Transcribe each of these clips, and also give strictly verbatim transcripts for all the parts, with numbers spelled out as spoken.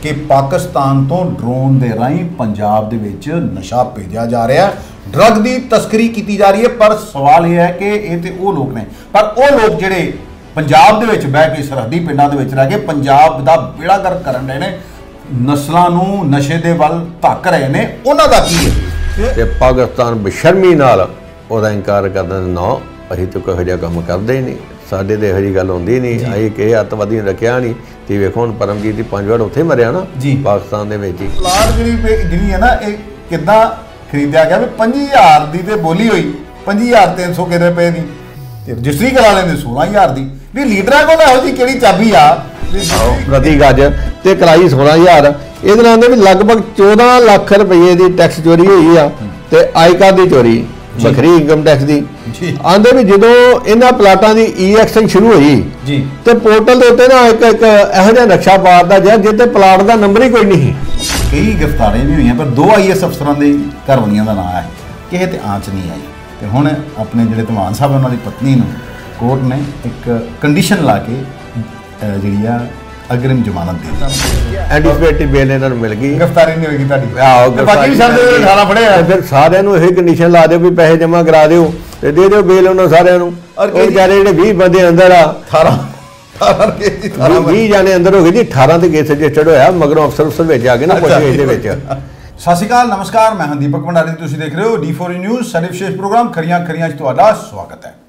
कि पाकिस्तान तो ड्रोन के राही पंजाब दे विच नशा भेजा जा रहा है, ड्रग की तस्करी की जा रही है। पर सवाल यह है कि ये तो वो लोग ने, पर वो लोग जिहड़े पंजाब दे विच बह के सरहदी पिंडां दे विच रह के पंजाब दा बेड़ा गर्क करन रहे ने, नस्लां नूं नशे दे वल धक रहे ने, उन्हां दा की है? ते पाकिस्तान बेशर्मी नाल ओहदा इनकार करदा ना, असीं तो किहो जिहा काम करदे ही नहीं, साडे ते इहो जी गल हुंदी नहीं, असीं किहे अतवादी ने रखिया नहीं। ते वेखो हुण परमजीत दी पंज वार उत्थे मरिया ना जी पाकिस्तान दे विच ही। प्लाट जिहड़ी जिहड़ी है ना, ये किदां खरीदिया गया? भी पंजी हज़ार दी ते बोली हुई, पंजी हज़ार तीन सौ कितने रुपए दी, ते रजिस्ट्री करा लेंदे सोलह हज़ार दी। भी लीडरां कोल इहो जी किहड़ी चाबी आ प्रति गज ते कराई सोलह हज़ार, इहदे नाल भी लगभग चौदह लाख रुपये की टैक्स चोरी हुई आ, ते आयकर की चोरी, बखरी इनकम टैक्स की। आंदे भी जो इन्हां प्लाटां की ई एक्शन शुरू हुई जी, तो पोर्टल के उत्ते ना एक एक इहो जिहा नक्शा पाता जिहा जिते प्लाट का नंबर ही कोई नहीं। कई गिरफ्तारियां भी हुई, पर दो आई एस अफसरां दे घरवालियां दा नाम है, किसे ते आंच नहीं आई। तो हुण अपने जिहड़े धमान साहब उन्हां दी पत्नी नूं कोर्ट ने एक कंडीशन ला के जिहड़ी आ अग्रिम जमानत दी, एंटीसिपेटरी बेल इन्हां नूं मिल गई, गिरफ्तारी नहीं होगी तुहाडी। आहो, बाकी भी सारे अठारह फड़े आ, फिर सारिਆਂ ਨੂੰ ਇਹ ਕੰਡੀਸ਼ਨ ਲਾ ਦਿਓ ਵੀ ਪੈਸੇ ਜਮ੍ਹਾਂ ਕਰਾ ਦਿਓ ਤੇ ਦੇ ਦਿਓ ਬੇਲ ਉਹਨਾਂ ਸਾਰਿਆਂ ਨੂੰ। ਉਹ ਵਿਚਾਰੇ ਜਿਹੜੇ ਵੀਹ ਬੰਦੇ ਅੰਦਰ ਆ, अठारह अठारह के जी अठारह ਵੀਹ ਜਾਣੇ ਅੰਦਰ ਹੋ ਗਏ ਜੀ, ਅਠਾਰਾਂ ਤੇ ਕੇਸ ਰਜਿਸਟਰਡ ਹੋਇਆ, ਮਗਰੋਂ ਅਫਸਰ ਅਫਸਰ ਵਿੱਚ ਆ ਕੇ ਨਾ ਪੁੱਛ ਗਏ ਇਹਦੇ ਵਿੱਚ। ਸਤਿ ਸ਼੍ਰੀ ਅਕਾਲ, ਨਮਸਕਾਰ, ਮੈਂ ਹਾਂ ਦੀਪਕ ਭੰਡਾਰੀ, ਤੁਸੀਂ ਦੇਖ ਰਹੇ ਹੋ ਡੀ ਫੋਰ ਨਿਊਜ਼। ਸਾਡੇ ਵਿਸ਼ੇਸ਼ ਪ੍ਰੋਗਰਾਮ ਖਰੀਆਂ ਖਰੀਆਂ 'ਚ ਤੁਹਾਡਾ ਸਵਾਗਤ ਹੈ।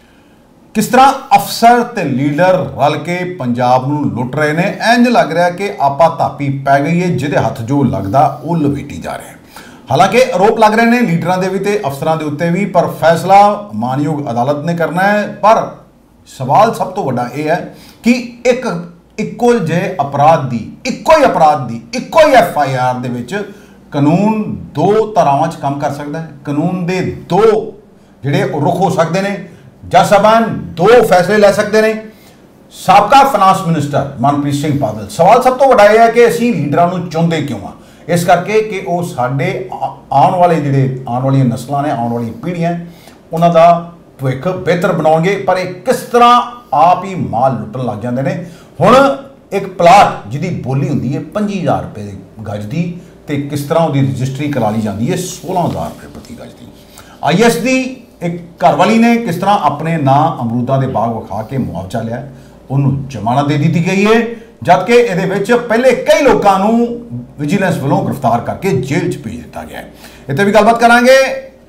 किस तरह अफसर ते लीडर रल के पंजाब नूं लुट रहे हैं, इंज लग रहा कि आपा धापी पै गई है, जिहदे हथ जो लगदा वो लपेटी जा रहे हैं। हालांकि आरोप लग रहे हैं लीडरां दे भी ते अफसरां दे उत्ते भी, पर फैसला मानयोग अदालत ने करना है। पर सवाल सब तो वड्डा यह है कि एक इक्को जिहे अपराध दी, इक्को ही अपराध दी, इक्को ही एफ आई आर दे विच कानून दो धारावां च काम कर सकता है, कानून दे दो जिहड़े रुख हो सकते हैं, जज साहबान दो फैसले ले सकते हैं। साबका फाइनांस मिनिस्टर मनप्रीत सिंह बादल, सवाल सब तो बड़ा यह है कि असीं लीडरां नूं चाहुंदे क्यों आ? इस करके कि वो साडे आने वाले जिहड़े आने वाली नस्लां ने, आने वाली पीढ़ियां, उन्हां दा भविख बेहतर बनाउणगे। पर ये किस तरह आप ही माल लुट्टण लग जांदे ने। हुण एक प्लाट जिहदी बोली हुंदी है पंजी हज़ार रुपए गज की, ते किस तरह उहदी रजिस्ट्री करा ली जाती है सोलह हज़ार रुपए प्रति गज की। आई एस दी एक घरवाली ने किस तरह अपने ना अमरूदा के बाग विखा के मुआवजा लिया, उन्होंने जमानत दे दी गई है, जबकि ये पहले कई लोगों को विजिलेंस वालों गिरफ्तार करके जेल च भेज दिता गया है। इतने भी गलबात करांगे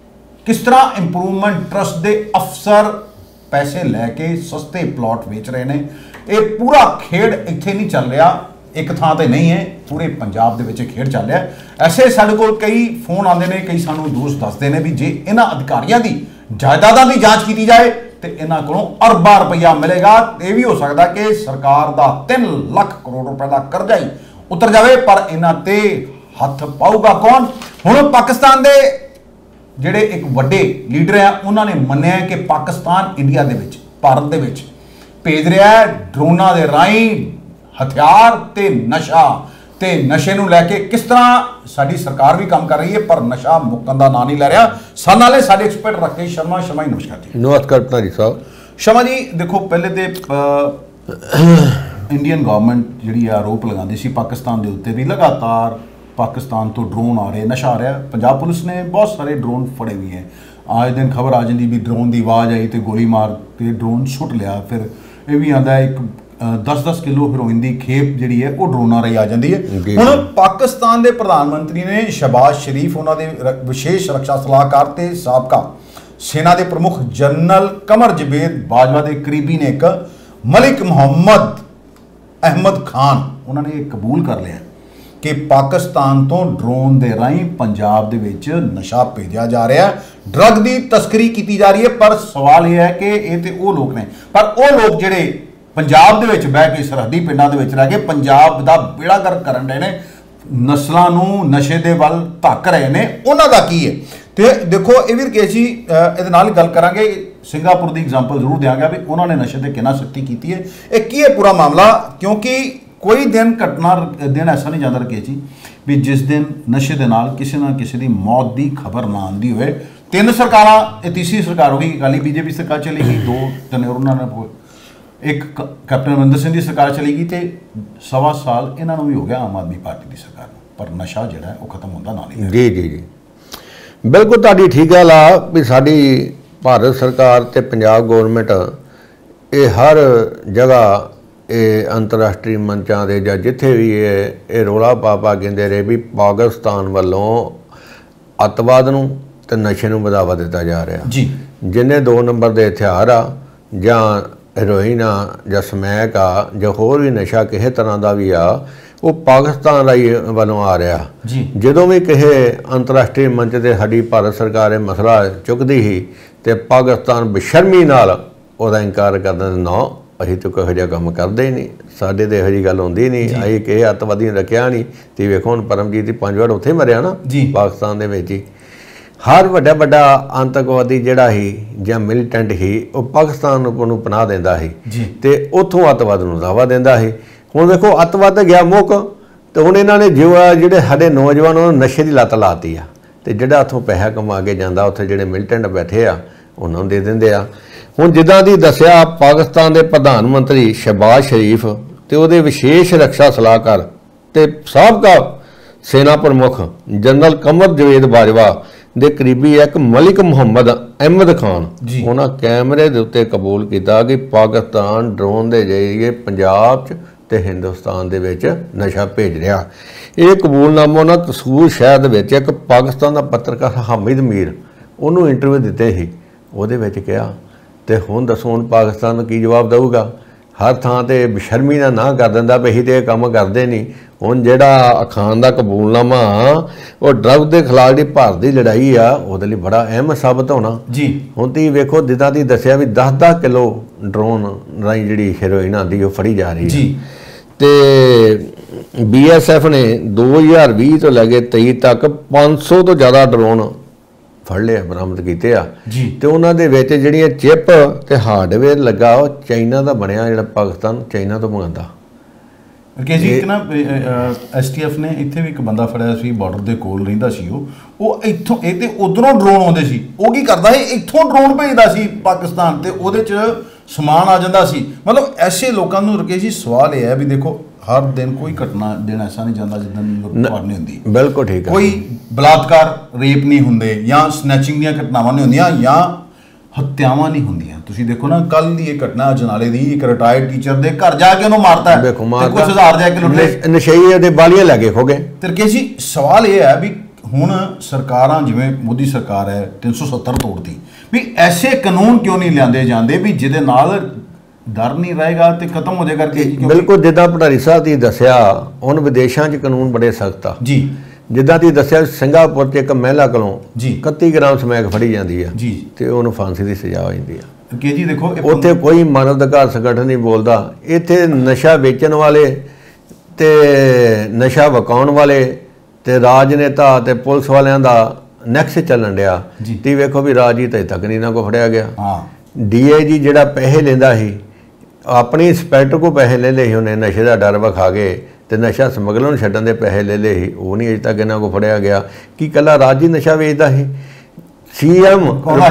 किस तरह इंप्रूवमेंट ट्रस्ट के अफसर पैसे लैके सस्ते प्लॉट बेच रहे हैं। ये पूरा खेड इत्थे नहीं चल रहा, एक थां ते नहीं है, पूरे पंजाब दे विच खेड चल रहा है। ऐसे साडे कोल कई फोन आते हैं, कई सानू दोस्त दसते हैं भी जे इन्हां अधिकारियों की जायदादां की जांच की जाए तो इन्हां कोलों अरबां रुपया मिलेगा। ये भी हो सकता कि सरकार का तीन लाख करोड़ रुपए का करजा ही उतर जाए, पर इन्हां ते हथ पाऊगा कौन? हुण पाकिस्तान के जिहड़े एक वड्डे लीडर हैं, उन्होंने मन्निया कि पाकिस्तान इंडिया दे विच, भारत दे विच भेज रहा है ड्रोनां दे राही हथियार ते नशा, ते नशे नूं लैके किस तरह साडी सरकार भी काम कर रही है, पर नशा मुक्कण दा नां नहीं लै रहा। सन वाले साडे एक्सपर्ट राकेश शर्मा। शर्मा जी नमस्कार जी। नमस्कार भंडारी साहब। शर्मा जी देखो, पहले तो इंडियन गवर्नमेंट जिहड़ी आरोप लगाती सी पाकिस्तान के उत्ते भी लगातार पाकिस्तान तो ड्रोन आ रहे, नशा आ रहा। पंजाब पुलिस ने बहुत सारे ड्रोन फड़े हुए हैं। आज दिन खबर आ जाती भी ड्रोन की आवाज़ आई तो गोली मार के ड्रोन सुट लिया। फिर यह भी आता एक दस दस किलो हेरोइन की खेप जी है वो ड्रोनां रही आ जाती है। हुण पाकिस्तान के प्रधानमंत्री ने शहबाज शरीफ, उन्होंने विशेष रक्षा सलाहकार ते साबका सेना के प्रमुख जनरल कमर जवेद बाजवा के करीबी ने एक मलिक मुहम्मद अहमद खान, उन्होंने कबूल कर लिया कि पाकिस्तान तो ड्रोन के राही पंजाब दे विच नशा भेजा जा रहा है, ड्रग की तस्करी की जा रही है। पर सवाल यह है कि ये तो वो लोग ने, पर वो लोग जिहड़े पंजाब दे विच बह के सरहदी पिंडां दे विच रह के पंजाब दा बेड़ा गर्क करन रहे ने, नस्लां नूं नशे दे वल धक रहे ने, उन्हां दा की है? तो देखो ये भी केस जी इहदे नाल गल करांगे, सिंगापुर की एग्जाम्पल जरूर देंगे भी उन्होंने नशे ते कितना सख्ती की है। एक की है पूरा मामला, क्योंकि कोई दिन घटना दिन ऐसा नहीं जाता रकेश जी भी जिस दिन नशे दे नाल किसी ना किसी की मौत की खबर ना आती होए। तीन सरकारां, तीसरी सरकार हो गई, अकाली बीजेपी सरकार चली गई, दो तने उन्होंने एक कैप्टन अमरिंदर सिंह की सरकार चलेगी तो सवा साल इन्हों भी हो गया आम आदमी पार्टी की सरकार, पर नशा जो है वो खत्म होता ना नहीं। जी जी जी बिल्कुल तुहाडी ठीक गल आ भी साडी भारत सरकार ते पंजाब गौरमेंट ये हर जगह ये अंतरराष्ट्रीय मंचां दे जां जिथे भी ये ये रौला पा पा कहंदे रहे भी पाकिस्तान वालों अतवाद नूं ते नशे नूं बढ़ावा दिता जा रहा जी। जिन्हें दो नंबर के हथियार आ जां हेरोइन आ जां समैक आ जां होर भी नशा किसी तरह का भी आ वो पाकिस्तान राही वालों आ रहा जी। जदों भी किसी अंतरराष्ट्रीय मंच से साडी भारत सरकार ये मसला चुकती ही तो पाकिस्तान बेशर्मी नाल उहदा इनकार कर दिंदा ना असीं तो किहो जिहा काम करदे ही नहीं, साडे ते इहो जी गल होंदी नहीं, असीं किसी अतवादी रखिया नहीं। तो वेखो हुण परमजीत दी पंज वार उत्थे मरिया ना पाकिस्तान दे विच ही। हर वड्डा वड्डा आतंकवादी जिहड़ा ही जां मिलिटेंट ही वो पाकिस्तान नूं पनाह दिंदा ही ते उत्थों अतवाद नूं दावा दिंदा ही। हुण देखो अतवाद गया मुक तो हुण इन्हां ने जो जिहड़े साडे नौजवान उन्हां नशे की लत लाती आ ते जिहड़ा उत्थों पैसा कमा के जांदा उत्थे जिहड़े मिलिटेंट बैठे आ उन्हां नूं दे दिंदे आ। हुण जिद्दां दी दस्सिया पाकिस्तान दे प्रधानमंत्री शहबाज शरीफ ते उहदे विशेष रक्षा सलाहकार ते साबका सेना प्रमुख जनरल कमर जवेद बाजवा दे करीबी एक मलिक मुहम्मद अहमद खान उन्हां कैमरे दे उत्ते कबूल किया कि पाकिस्तान ड्रोन दे जरिए पंजाब च ते हिंदुस्तान दे विच नशा भेज रहा। ये कबूलनामा उन्हां कसूर शहर दे विच एक पाकिस्तान का पत्रकार हामिद मीर उन्होंने इंटरव्यू दिते ही उहदे विच कहा ते हुण दसो हुण पाकिस्तान नूं की जवाब देऊगा। हर थां ते बेशर्मी ना ना कर दिंदा भी असीं ते ये काम करदे नहीं। हुण जिहड़ा खान का कबूलनामा वो ड्रग के खिलाफ जी भारत की लड़ाई आ उहदे लई बड़ा अहम साबित होना जी। हुण तुसीं वेखो जिद्दां दी दस्सिया भी दस दस किलो ड्रोन राही जिहड़ी हेरोइन आंदी वो फड़ी जा रही है ते बी एस एफ ने दो हज़ार भी तो लैके तेई तक पाँच सौ तो ज़्यादा ड्रोन फड़ लिया बरामद किए आ ते उन्हां दे विच जिहड़ियां चिप ते हार्डवेयर लगा वो चाइना का बनया जिहड़ा पाकिस्तान चाइना तो मंगाता। कि जी एक ना एस टी एफ ने इत्थे भी एक बंदा फड़िया सी बॉर्डर के कोल रहिंदा सी वो इत्थों ये ते उधरों ड्रोन आउंदे सी वो की करदा है इत्थों ड्रोन भेजदा सी पाकिस्तान ते उहदे च समान आ जाता सी। मतलब ऐसे लोगों को रकेश जी सवाल यह है भी देखो हर दिन कोई घटना दिन ऐसा नहीं जाता जिस दिन लुट नहीं होंदी। बिल्कुल ठीक है। कोई बलात्कार रेप नहीं होंगे या स्नैचिंग दी घटनावां नहीं होंदियां या हत्यावां नहीं होंदियां। तुसीं देखो ना कल दी एक घटना अजनाले दी एक रिटायर्ड टीचर दे घर जाके उन्होंने मारता है ते कुछ हज़ार जाके लुट ले नशेई दे बालियां लैके खो गए। ते रकेश जी सवाल यह है भी हुण सरकारां जिवें मोदी सरकार है तीन सौ सत्तर तोड़ती भी ऐसे कानून क्यों नहीं लियाते जाते भी जिहदे नाल डर नहीं रहेगा तो खत्म हो जाएगा। बिल्कुल जिद्दां भंडारी साहब दी दस्सिया हुण विदेशों च कानून बड़े सख्त आ जी। जिद्दां दी दस्सिया सिंगापुर च एक महिला कोलों जी इकत्ती ग्राम समैक फड़ी जाती है जी ते उहनूं फांसी की सज़ा हो जाती है कि जी देखो उत्थे कोई मानव अधिकार संगठन नहीं बोलता। इत्थे नशा बेचण वाले ते नशा वकाउण वाले ते राजनेता ते पुलिस वालियां दा नैक्स चलन दिया ती वेखो भी राजनीत अजे तक नहीं ना को फड़िया गया। डी आई जी जिहड़ा पैसे लैंदा सी अपनी इंस्पैक्टर को पैसे ले ले ही उन्हें नशे का डर विखा के ते नशा समगलर छड्डण दे पैसे ले ले ही वो नहीं अजे तक इन्हां को फड़िया गया कि कला राज ही नशा वेचदा ही। सी एम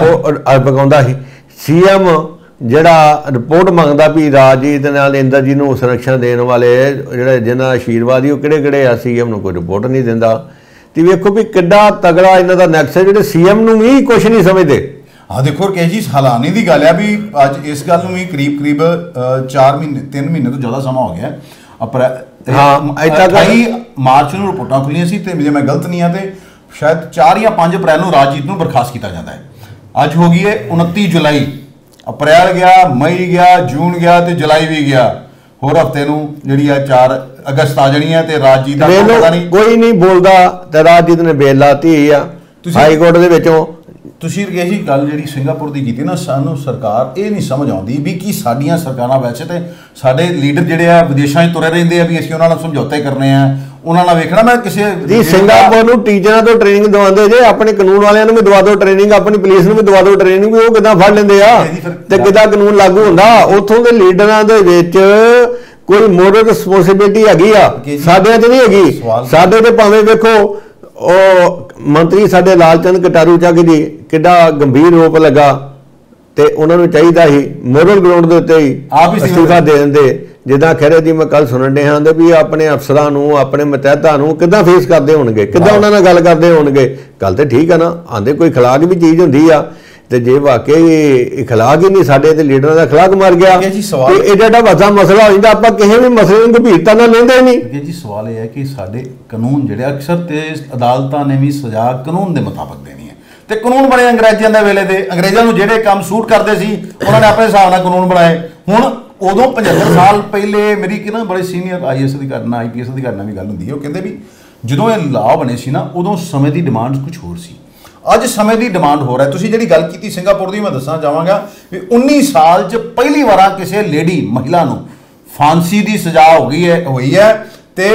विकाउंदा ही सी एम जिहड़ा रिपोर्ट मंगदा भी राजजीत नाल इंਦਰ जी नूं सुरक्षा देण वाले जिहड़े जिन्हां आशीर्वाद ही वो किहड़े किहड़े आ सी एम नूं कोई रिपोर्ट नहीं दिंदा। ते वेखो भी किड्डा तगड़ा इन्हां दा नैक्स है जिहड़े सी एम नूं भी कुछ नहीं समझदे। हाँ देखो रकेश जी हलाने की गल है भी अज इस गल भी करीब करीब चार महीने तीन महीने तो ज़्यादा समा हो गया अप्रैल हाँ अठाई मार्च में रिपोर्टां खुलियां सी ते जे मैं गलत नहीं हाँ तो शायद चार या पाँच अप्रैल को राजजीत को बर्खास्त किया जाता है। अज हो गई है उनती जुलाई अप्रैल गया मई गया जून गया तो जुलाई भी गया होर हफ्ते जी है चार अगस्त आ जानी है तो राजजीत नहीं कोई नहीं बोलता तो राजजीत ने बेल लाती हाई कोर्ट के विचों। तुसीं रकेश जी गल जी सिंगापुर की की ना सानू सरकार ये नहीं समझ आती भी कि साडियां सरकारां वैसे तो साडे लीडर जिहड़े आ विदेशों च तुरे रहिंदे आ भी असीं उन्हां नाल समझौते करने आ उन्हां नाल वेखना मैं किसी जी सिंगापुर नूं टीचरां तो ट्रेनिंग दवांदे जे अपने कानून वालियां नूं भी दवा दो ट्रेनिंग अपनी पुलिस नूं भी दवा दो ट्रेनिंग भी वो किदां फड़ लैंदे आ ते किदां कानून लागू हुंदा। उत्थों दे लीडरां दे विच कोई मोरल रिस्पोंसिबिलिटी हैगी आ साडियां च नहीं हैगी। साडे ते भावें वेखो ओ मंत्री साडे लालचंद कटारू चक जी किड्डा गंभीर रोप लगा ਤੇ ਉਹਨਾਂ ਨੂੰ ਚਾਹੀਦਾ ਸੀ ਮੋਰਲ ਗਰਾਊਂਡ ਦੇ ਉੱਤੇ ਹੀ ਅਸਤੀਫਾ ਦੇ ਦਿੰਦੇ। ਜਿੱਦਾਂ ਖਹਿਰੇ ਦੀ ਮੈਂ ਕੱਲ ਸੁਣਨ ਡਿਆ ਹਾਂ ਵੀ ਆਪਣੇ ਅਫਸਰਾਂ ਨੂੰ ਆਪਣੇ ਮਤਹਿਤਾਂ ਨੂੰ ਕਿੱਦਾਂ ਫੇਸ ਕਰਦੇ ਹੋਣਗੇ, ਕਿੱਦਾਂ ਉਹਨਾਂ ਨਾਲ ਗੱਲ ਕਰਦੇ ਹੋਣਗੇ। ਗੱਲ ਤੇ ਠੀਕ ਆ ਨਾ, ਆਂਦੇ ਕੋਈ ਅਖਲਾਕ ਵੀ ਚੀਜ਼ ਹੁੰਦੀ ਆ, ਤੇ ਜੇ ਵਾਕਈ ਅਖਲਾਕ ਹੀ ਨਹੀਂ ਸਾਡੇ ਤੇ ਲੀਡਰਾਂ ਦਾ ਅਖਲਾਕ ਮਰ ਗਿਆ ਤੇ ਇਹ ਜਿਹੜਾ ਵੱਡਾ ਮਸਲਾ ਹੋ ਜਾਂਦਾ, ਆਪਾਂ ਕਿਸੇ ਵੀ ਮਸਲੇ ਨੂੰ ਗੰਭੀਰਤਾ ਨਾਲ ਲੈਂਦੇ ਨਹੀਂ। ਜੀ ਸਵਾਲ ਇਹ ਹੈ ਕਿ ਸਾਡੇ ਕਾਨੂੰਨ ਜਿਹੜੇ ਅਕਸਰ ਤੇ ਅਦਾਲਤਾਂ ਨੇ ਵੀ ਸਜ਼ਾ ਕਾਨੂੰਨ ਦੇ ਮੁਤਾਬਕ ਦੇਣੀ ਹੈ, ਤੇ ਕਾਨੂੰਨ ਬਣੇ ਅੰਗਰੇਜ਼ਾਂ ਦੇ ਵੇਲੇ ਦੇ। ਅੰਗਰੇਜ਼ਾਂ ਨੂੰ ਜਿਹੜੇ ਕੰਮ ਸੂਟ ਕਰਦੇ ਸੀ ਉਹਨਾਂ ਨੇ ਆਪਣੇ ਹਿਸਾਬ ਨਾਲ ਕਾਨੂੰਨ ਬਣਾਏ। ਹੁਣ ਉਦੋਂ ਪਝੱਤਰ ਸਾਲ ਪਹਿਲੇ ਮੇਰੀ ਕਿ ਨਾ ਬੜੇ ਸੀਨੀਅਰ ਆਈ ਐਸ ਅਧਿਕਾਰੀ ਨਾਲ ਆਈ ਪੀ ਐਸ ਅਧਿਕਾਰੀ ਨਾਲ ਵੀ ਗੱਲ ਹੁੰਦੀ ਹੈ। ਉਹ ਕਹਿੰਦੇ ਵੀ ਜਦੋਂ ਇਹ ਲਾਅ ਬਣੇ ਸੀ ਨਾ, ਉਦੋਂ ਸਮੇਂ ਦੀ ਡਿਮਾਂਡ ਕੁਝ ਹੋਰ ਸੀ, ਅੱਜ ਸਮੇਂ ਦੀ ਡਿਮਾਂਡ ਹੋ ਰਿਹਾ। ਤੁਸੀਂ ਜਿਹੜੀ ਗੱਲ ਕੀਤੀ ਸਿੰਗਾਪੁਰ ਦੀ, ਮੈਂ ਦੱਸਣਾ ਚਾਹਾਂਗਾ ਵੀ ਉੱਨੀ ਸਾਲ 'ਚ ਪਹਿਲੀ ਵਾਰ ਕਿਸੇ ਲੇਡੀ ਮਹਿਲਾ ਨੂੰ ਫਾਂਸੀ ਦੀ ਸਜ਼ਾ ਹੋ ਗਈ ਹੈ ਹੋਈ ਹੈ ਤੇ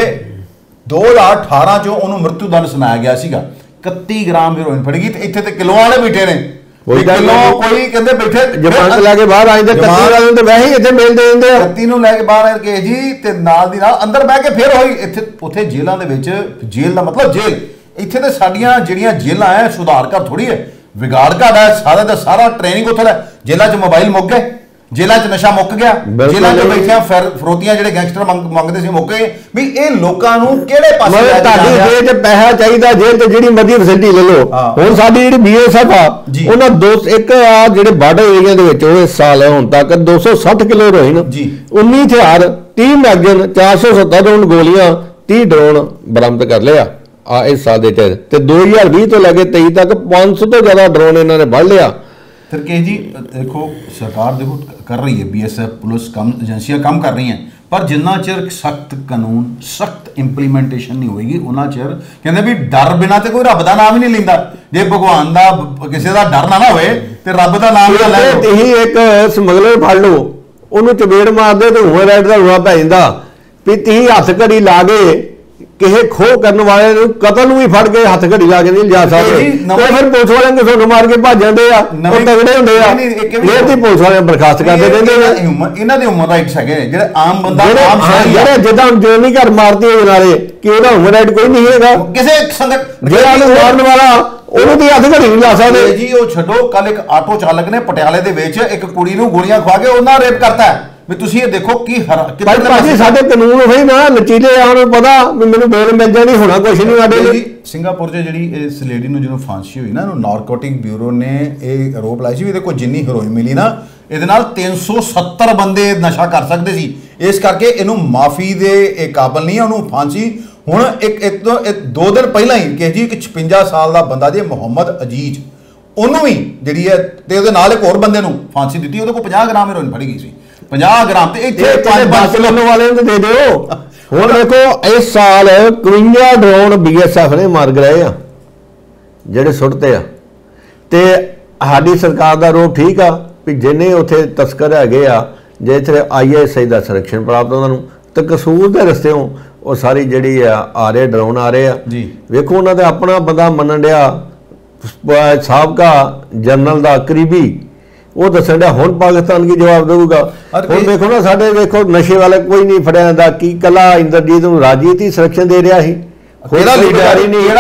ਦੋ ਹਜ਼ਾਰ ਅਠਾਰਾਂ 'ਚ ਉਹਨੂੰ ਮ੍ਰਿਤੂ ਦੰਡ ਸੁਣਾਇਆ ਗਿਆ ਸੀਗਾ। ਇਕੱਤੀ ਗ੍ਰਾਮ ਹੈਰੋਇਨ ਫੜੀ ਗਈ ਤੇ ਇੱਥੇ ਤੇ ਕਿਲੋ ਵਾਲੇ ਬੈਠੇ ਨੇ, ਕਿਲੋ ਕੋਈ ਕਹਿੰਦੇ ਬੈਠੇ ਜ਼ਮਾਨਤ ਲੈ ਕੇ ਬਾਹਰ ਆ ਜਾਂਦੇ, ਇਕੱਤੀ ਵਾਲੇ ਤੇ ਵੈਸੇ ਹੀ ਇੱਥੇ ਮਿਲ ਦੇ ਦਿੰਦੇ ਆ। ਇਕੱਤੀ ਨੂੰ ਲੈ ਕੇ ਬਾਹਰ ਆ ਕੇ ਜੀ ਤੇ ਨਾਲ ਦੀ ਨਾਲ ਅੰਦਰ ਬਹਿ ਕੇ ਫਿਰ ਹੋਈ ਇੱਥੇ ਉੱਥੇ ਜੇਲ੍ਹਾਂ ਦੇ ਵਿੱਚ। ਜੇਲ੍ਹ ਦਾ ਮਤਲਬ ਜੇਲ੍ਹ, ਇੱਥੇ ਤੇ ਸਾਡੀਆਂ ਜਿਹੜੀਆਂ ਜੇਲ੍ਹਾਂ ਹੈ ਸੁਧਾਰ ਘਰ ਥੋੜੀ ਹੈ, ਵਿਗਾੜ ਘਰ ਹੈ। ਸਾਰਾ ਦਾ ਸਾਰਾ ਟ੍ਰੇਨਿੰਗ ਉੱਥੇ ਹੈ। ਜੇਲ੍ਹਾਂ 'ਚ ਮੋਬਾਈਲ ਮੁੱਕ ਗਏ, ਜੇਲ੍ਹਾਂ 'ਚ ਨਸ਼ਾ ਮੁੱਕ ਗਿਆ, ਜੇਲ੍ਹਾਂ 'ਚ ਬੈਠਿਆਂ ਫਰੋਤੀਆਂ ਜਿਹੜੇ ਗੈਂਗਸਟਰ ਮੰਗਦੇ ਸੀ ਮੁੱਕ ਗਏ। ਵੀ ਇਹ ਲੋਕਾਂ ਨੂੰ ਕਿਹੜੇ ਪਾਸੇ ਲੈ ਕੇ ਤੁਹਾਡੀ ਜੇਲ੍ਹ 'ਚ ਪੈਸਾ ਚਾਹੀਦਾ, ਜੇਲ੍ਹ ਤੇ ਜਿਹੜੀ ਮਰਜ਼ੀ ਫੈਸਿਲਿਟੀ ਲੈ ਲਓ। ਹੁਣ ਸਾਡੀ ਜਿਹੜੀ ਬੀ ਐਸ ਐਫ ਆ ਉਹਨਾਂ ਦੋ ਇੱਕ ਆ ਜਿਹੜੇ ਬਾਰਡਰ ਏਰੀਆ ਦੇ ਵਿੱਚ ਉਹ ਇਸ ਸਾਲ ਹੁਣ ਤੱਕ ਦੋ ਸੌ ਸੱਠ ਕਿਲੋ ਹੈਰੋਇਨ, ਉੱਨੀ ਹਥਿਆਰ, ਤੀਹ ਮੈਗਜ਼ੀਨ, ਚਾਰ ਸੌ ਸੱਤਰ ਰਾਉਂਡ ਗੋਲੀਆਂ, ਤੀਹ ਡਰੋਨ ਬਰਾਮਦ ਕਰ ਲਿਆ ਆ ਇਸ ਸਾਲ ਦੇ ਚ। ਤੇ ਦੋ ਹਜ਼ਾਰ ਵੀਹ ਤੋਂ ਲੈ ਕੇ ਤੇਈ ਤੱਕ ਪੰਜ ਸੌ ਤੋਂ ਜ਼ਿਆਦਾ ਡਰੋਨ ਇਹਨਾਂ ਨੇ ਫੜ ਲਿਆ। ਫਿਰ ਕੇ ਜੀ ਦੇਖੋ ਸਰਕਾਰ ਦੇਖੋ ਕਰ ਰਹੀ ਹੈ, ਬੀ ਐਸ ਐਫ ਪੁਲਿਸ ਕੰਮ ਏਜੰਸੀਆਂ ਕੰਮ ਕਰ ਰਹੀਆਂ, ਪਰ ਜਿੰਨਾ ਚਿਰ ਸਖਤ ਕਾਨੂੰਨ ਸਖਤ ਇੰਪਲੀਮੈਂਟੇਸ਼ਨ ਨਹੀਂ ਹੋਏਗੀ ਉਹਨਾਂ ਚਿਰ ਕਹਿੰਦੇ ਵੀ ਡਰ ਬਿਨਾਂ ਤੇ ਕੋਈ ਰੱਬ ਦਾ ਨਾਮ ਹੀ ਨਹੀਂ ਲੈਂਦਾ। ਜੇ ਭਗਵਾਨ ਦਾ ਕਿਸੇ ਦਾ ਡਰ ਨਾ ਨਾ ਹੋਵੇ ਤੇ ਰੱਬ ਦਾ ਨਾਮ ਨਾ ਲੈ। ਤੁਸੀਂ ਇੱਕ ਸਮਗਲਰ ਫੜ ਲਓ, ਉਹਨੂੰ ਚਪੇੜ ਮਾਰਦੇ ਤੇ ਹੋਏ ਰਾਈਟ ਦਾ ਰੂਆ ਪੈ ਜਾਂਦਾ ਵੀ ਤੁਸੀਂ ਹੱਥ ਘੜੀ ਲਾ ਕੇ ਕਿਸੇ ਖੋਹ ਕਰਨ ਵਾਲੇ ਨੂੰ ਕਤਲ ਨੂੰ ਵੀ ਫੜ ਕੇ ਹੱਥ ਘੜੀ ਲਾ ਕੇ ਨਹੀਂ ਲਿਜਾ ਸਕਦੇ। ਫਿਰ ਪੁਲਿਸ ਵਾਲਿਆਂ ਦੇ ਤੁਹਾਨੂੰ ਮਾਰ ਕੇ ਭੱਜ ਜਾਂਦੇ ਆ, ਉਹ ਤਗੜੇ ਹੁੰਦੇ ਆ, ਫਿਰ ਦੀ ਪੁਲਿਸ ਵਾਲਿਆਂ ਬਰਖਾਸਤ ਕਰਦੇ ਰਹਿੰਦੇ ਨੇ। ਇਹਨਾਂ ਦੇ ਹਿਊਮਨ ਰਾਈਟਸ ਹੈਗੇ ਜਿਹੜੇ ਆਮ ਬੰਦਾ ਆਮ ਜਿਹੜੇ ਜਿੱਦਾਂ ਜੋਨੀ ਘਰ ਮਾਰਦੇ ਹੋਏ ਨਾਲੇ ਕਿ ਉਹਦਾ ਹਿਊਮਨ ਰਾਈਟ ਕੋਈ ਨਹੀਂ ਹੈਗਾ। ਕਿਸੇ ਸੰਗਤ ਜਿਹੜਾ ਉਹਨੂੰ ਮਾਰਨ ਵਾਲਾ ਉਹਨੂੰ ਦੀ ਹੱਥ ਘੜੀ ਨਹੀਂ ਲਾ ਸਕਦੇ ਜੀ। ਉਹ ਛੱਡੋ, ਕੱਲ ਇੱਕ ਆਟੋ ਚਾਲਕ ਨੇ ਪਟਿਆਲੇ ਦੇ ਵਿੱਚ ਇੱਕ ਕੁੜੀ ਨੂੰ ਗੋਲੀਆਂ ਖਵਾ ਕੇ ਉਹਨਾਂ ਰੇਪ ਕਰਤਾ ਵੀ ਤੁਸੀਂ ਇਹ ਦੇਖੋ ਕੀ ਭਾਜੀ ਸਾਡੇ ਕਾਨੂੰਨ ਹੋਈ ਨਾ ਲਚੀਲੇ ਆ, ਉਹਨੂੰ ਪਤਾ ਵੀ ਮੈਨੂੰ ਬੇਲ ਮਿਲ ਜਾਣੀ, ਹੋਣਾ ਕੁਛ ਨਹੀਂ ਸਾਡੇ ਲਈ। ਸਿੰਗਾਪੁਰ 'ਚ ਜਿਹੜੀ ਇਸ ਲੇਡੀ ਨੂੰ ਜਦੋਂ ਫਾਂਸੀ ਹੋਈ ਨਾ, ਇਹਨੂੰ ਨਾਰਕੋਟਿਕ ਬਿਊਰੋ ਨੇ ਇਹ ਆਰੋਪ ਲਾਇਆ ਸੀ ਵੀ ਇਹਦੇ ਕੋਲ ਜਿੰਨੀ ਹੈਰੋਇਨ ਮਿਲੀ ਨਾ ਇਹਦੇ ਨਾਲ ਤਿੰਨ ਸੌ ਸੱਤਰ ਬੰਦੇ ਨਸ਼ਾ ਕਰ ਸਕਦੇ ਸੀ, ਇਸ ਕਰਕੇ ਇਹਨੂੰ ਮਾਫੀ ਦੇ ਇਹ ਕਾਬਲ ਨਹੀਂ ਹੈ, ਉਹਨੂੰ ਫਾਂਸੀ। ਹੁਣ ਇੱਕ ਇੱਕ ਦੋ ਦਿਨ ਪਹਿਲਾਂ ਹੀ ਕਿ ਜੀ ਇੱਕ ਛਪੰਜਾ ਸਾਲ ਦਾ ਬੰਦਾ ਜੇ ਮੁਹੰਮਦ ਅਜੀਜ਼, ਉਹਨੂੰ ਵੀ ਜਿਹੜੀ ਹੈ ਤੇ ਉਹਦੇ ਨਾਲ ਇੱਕ ਹੋਰ ਬੰਦੇ ਨੂੰ ਫਾਂਸੀ ਦਿੱਤੀ। ਉਹਦੇ ਕੋਲ ਪੰਜਾਹ ਗ੍ਰਾਮ ਹੈਰੋਇਨ ਫੜੀ ਗਈ ਸੀ, ਪੰਜਾਹ ਗ੍ਰਾਮ, ਤੇ ਇੱਥੇ ਪੰਜ ਪੰਜ ਕਿਲੋ ਵਾਲੇ ਨੂੰ ਦੇ ਦਿਓ। ਹੁਣ ਦੇਖੋ ਇਸ ਸਾਲ ਇਕਵੰਜਾ ਡਰੋਨ ਬੀ ਐਸ ਐਫ ਨੇ ਮਾਰ ਗਏ ਆ ਜਿਹੜੇ ਸੁੱਟਦੇ ਆ, ਤੇ ਸਾਡੀ ਸਰਕਾਰ ਦਾ ਰੋਹ ਠੀਕ ਆ ਵੀ ਜਿੰਨੇ ਉੱਥੇ ਤਸਕਰ ਹੈਗੇ ਆ, ਜੇ ਇੱਥੇ ਆਈ ਐਸ ਆਈ ਦਾ ਸੰਰਖਣ ਪ੍ਰਾਪਤ ਉਹਨਾਂ ਨੂੰ, ਤੇ ਕਸੂਰ ਦੇ ਰਸਤਿਓਂ ਉਹ ਸਾਰੀ ਜਿਹੜੀ ਆ ਆ ਰਹੇ ਡਰੋਨ ਆ ਰਹੇ ਆ ਜੀ। ਵੇਖੋ ਉਹਨਾਂ ਦੇ ਆਪਣਾ ਬੰਦਾ ਮੰਨਣ ਡਿਆ ਸਾਬਕਾ ਜਨਰਲ ਦਾ ਕਰੀਬੀ, ਉਹ ਦੱਸਣ ਡਿਆ ਹੁਣ ਪਾਕਿਸਤਾਨ ਕੀ ਜਵਾਬ ਦੇਊਗਾ। ਹੁਣ ਦੇਖੋ ਨਾ ਸਾਡੇ ਦੇਖੋ ਨਸ਼ੇ ਵਾਲੇ ਕੋਈ ਨਹੀਂ ਫੜਿਆ ਜਾਂਦਾ, ਕੀ ਕੱਲਾ ਇੰਦਰਜੀਤ ਨੂੰ ਰਾਜੀਤ ਹੀ ਸੰਰਖਣ ਦੇ ਰਿਹਾ ਸੀ, ਕਿਹੜਾ ਲੀਡਰ ਹੀ ਨਹੀਂ।